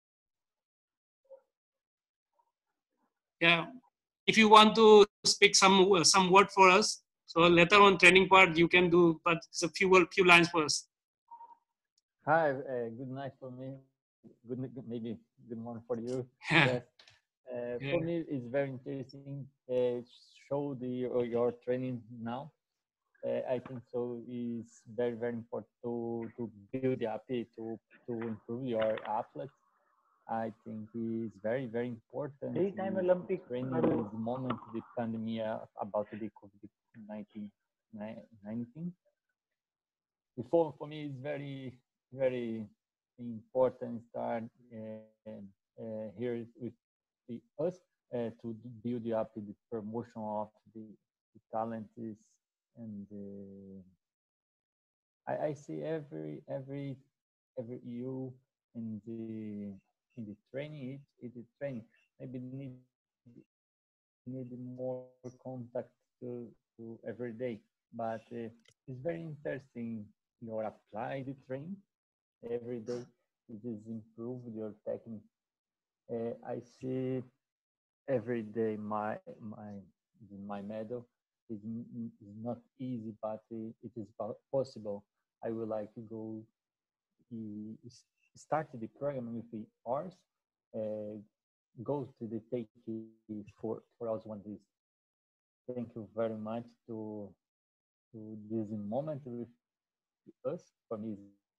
yeah if you want to speak some some word for us so later on training part you can do but it's a few few lines for us Hi, uh, good night for me. Good, maybe good morning for you. Yeah. Yes. Uh, Yeah. For me, it's very interesting. Uh, show the your, your training now. Uh, I think so. Is very very important to to build the A P to to improve your athletes. I think it's very, very important Three-time to, to Olympic train in medal. this moment, the pandemic uh, about the COVID nineteen. Before, for me, it's very, very important start uh, uh, here with the, us uh, to build up the promotion of the, the talents and uh, I, I see every every every you in the in the training it, it is training maybe need need more contact to, to every day but uh, it's very interesting your apply the training every day it is improve your technique uh, I see every day my my my medal is, is not easy but it, it is possible I would like to go he started the program with the hours uh, go to the take for for us one this thank you very much to to this moment with us for me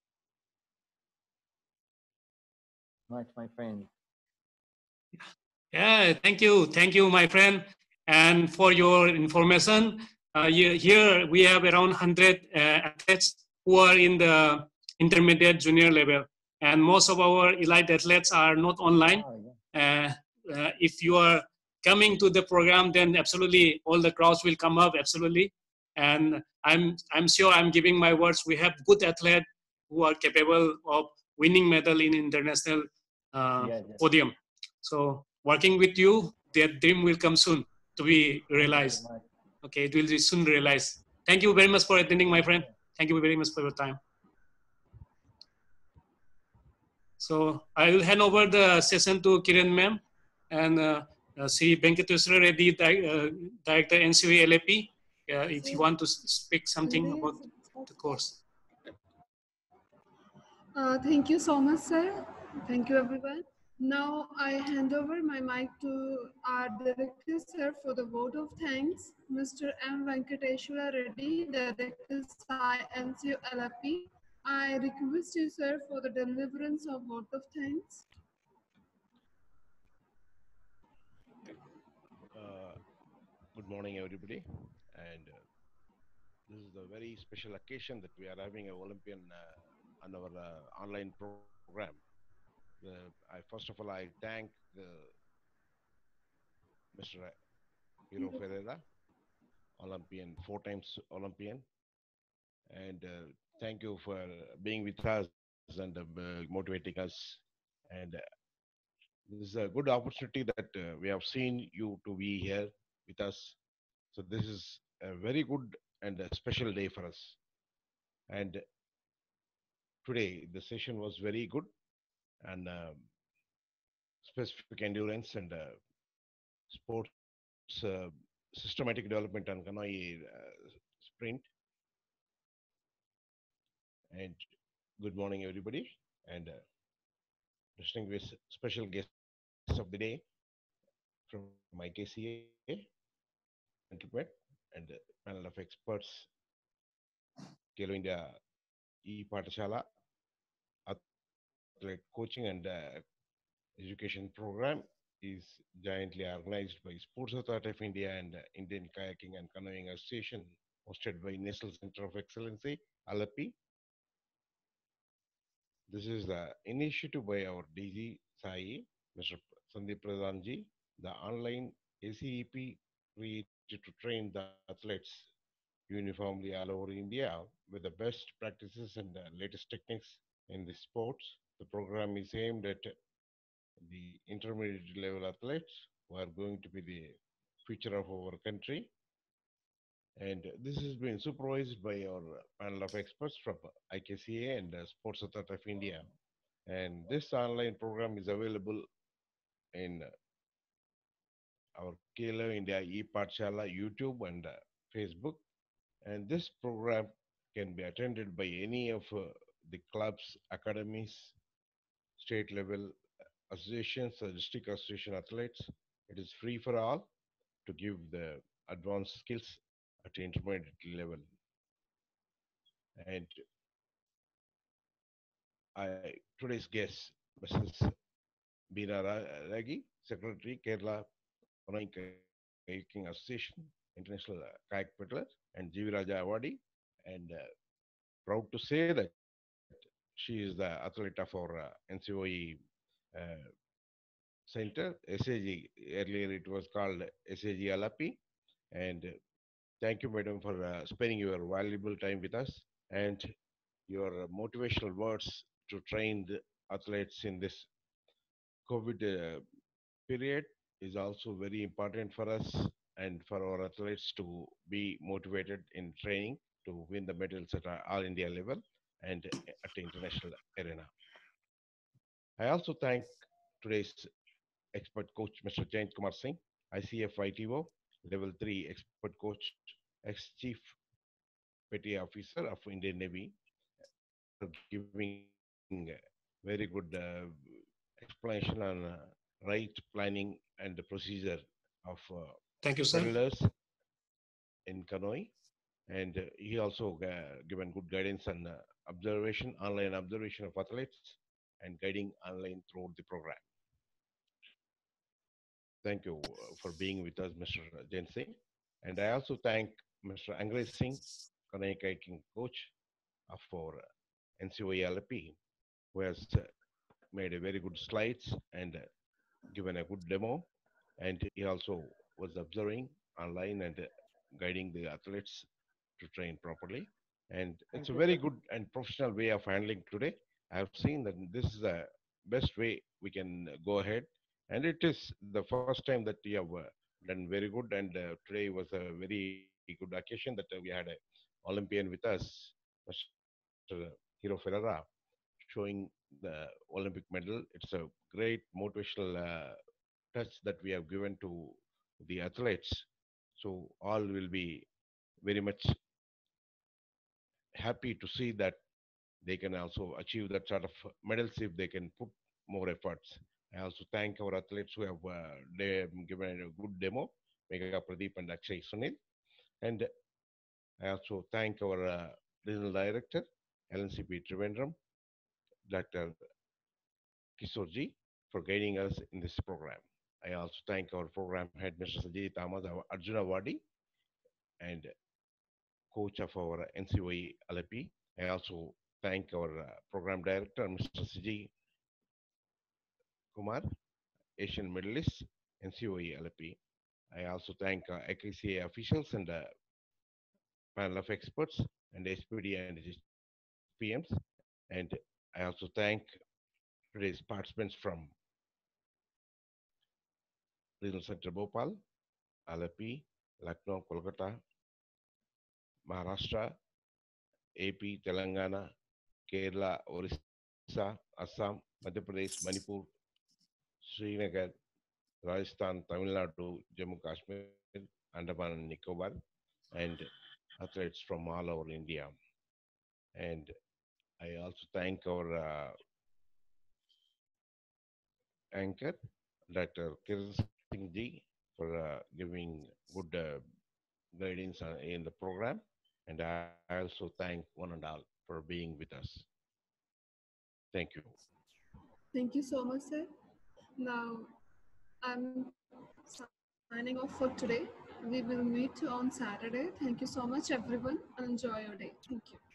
much my friend. Yeah, thank you. Thank you, my friend. And for your information, uh, here we have around one hundred uh, athletes who are in the intermediate junior level. And most of our elite athletes are not online. Oh, yeah. Uh, uh, if you are coming to the program, then absolutely all the crowds will come up, absolutely. And I'm, I'm sure I'm giving my words. We have good athletes who are capable of winning medal in international uh, Yes, yes. podium. So working with you, that dream will come soon to be Thank you very realized. much. Okay, it will be soon realized. Thank you very much for attending, my friend. Thank you very much for your time. So I will hand over the session to Kiran ma'am and uh, uh, Sri Venkateswara Reddy, di- uh, Director N C V L A P, uh, if you want to s- speak something about the course. Uh, thank you so much, sir. Thank you, everyone. Now I hand over my mic to our director, sir, for the vote of thanks, Mister M. Venkateshwara Reddy, Director Sai N C U L F P. I request you, sir, for the deliverance of vote of thanks. Uh, good morning, everybody. And uh, this is a very special occasion that we are having an Olympian uh, on our uh, online program. The, I, first of all, I thank the Mister Hero Ferreira, Olympian, four times Olympian, and uh, thank you for being with us and uh, motivating us. And uh, this is a good opportunity that uh, we have seen you to be here with us. So this is a very good and a special day for us. And today the session was very good and um specific endurance and uh, sports uh, systematic development and Kanoi uh, sprint. And good morning, everybody. And uh, distinguished special guests of the day from I K C A, gentlemen, and uh, panel of experts, Kelo India E Patashala, athlete coaching and uh, education program is jointly organized by Sports Authority of India and uh, Indian Kayaking and Canoeing Association, hosted by National Center of Excellency, Alapi. This is the initiative by our D G Sai, Mister Sandeep Pradhanji, the online A C E P created to train the athletes uniformly all over India with the best practices and the latest techniques in the sports. The program is aimed at the intermediate level athletes who are going to be the future of our country. And this has been supervised by our panel of experts from I K C A and uh, Sports Authority of India. And this online program is available in our Kelo India e-Pathshala YouTube and uh, Facebook. And this program can be attended by any of uh, the clubs, academies, state level associations, or district association athletes. It is free for all to give the advanced skills at intermediate level. And I today's guest, Missus Bina Ra- Ragi, Secretary, Kerala Canoeing Kayaking Association, International uh, Kayak Peddler, and G V Raja Awadi. And uh, proud to say that she is the athlete of our uh, N C O E uh, center, S A G. Earlier it was called S A G Alapi. And uh, thank you, madam, for uh, spending your valuable time with us and your motivational words to train the athletes in this COVID uh, period is also very important for us and for our athletes to be motivated in training to win the medals at our all India level and at the international arena. I also thank today's expert coach, Mister Jayant Kumar Singh, I C F I T O, level three expert coach, ex-chief petty officer of Indian Navy, for giving very good uh, explanation on uh, right planning and the procedure of uh, Thank you, sir. paddlers in canoe. And uh, he also uh, given good guidance on uh, observation, online observation of athletes and guiding online throughout the program. Thank you uh, for being with us, Mister Jain Singh. And I also thank Mister Angrej Singh, canoe kayaking coach of our N C O E L P, who has uh, made a very good slides and uh, given a good demo. And he also was observing online and uh, guiding the athletes to train properly. And it's Thank a you, very sir. good and professional way of handling today. I have seen that this is the best way we can uh, go ahead. And it is the first time that we have uh, done very good. And uh, today was a very good occasion that uh, we had a Olympian with us, Mister Hero Ferreira, showing the Olympic medal. It's a great motivational uh, touch that we have given to the athletes. So all will be very much happy to see that they can also achieve that sort of medals if they can put more efforts. I also thank our athletes who have uh, de- given a good demo, Megha Pradeep and Akshay Sunil. And I also thank our uh, regional director, L N C P Trivandrum, Doctor Kisorji, for guiding us in this program. I also thank our program head, Mister Sajid Ahmad, our Arjuna Wadi, and coach of our N C O E L P. I also thank our uh, program director, Mister Siji Kumar, Asian medalist, N C O E L P. I also thank uh, A K C A officials and uh, panel of experts and S P D and P Ms. And I also thank today's participants from Regional Center Bhopal, Alapi, Lucknow, Kolkata, Maharashtra, A P, Telangana, Kerala, Orissa, Assam, Madhya Pradesh, Manipur, Srinagar, Rajasthan, Tamil Nadu, Jammu Kashmir, Andaman and Nicobar, and athletes from all over India. And I also thank our uh, anchor, Doctor Kiran Singh Ji, for uh, giving good uh, guidance uh, in the program. And I also thank one and all for being with us. Thank you. Thank you so much, sir. Now, I'm signing off for today. We will meet on Saturday. Thank you so much, everyone. Enjoy your day. Thank you.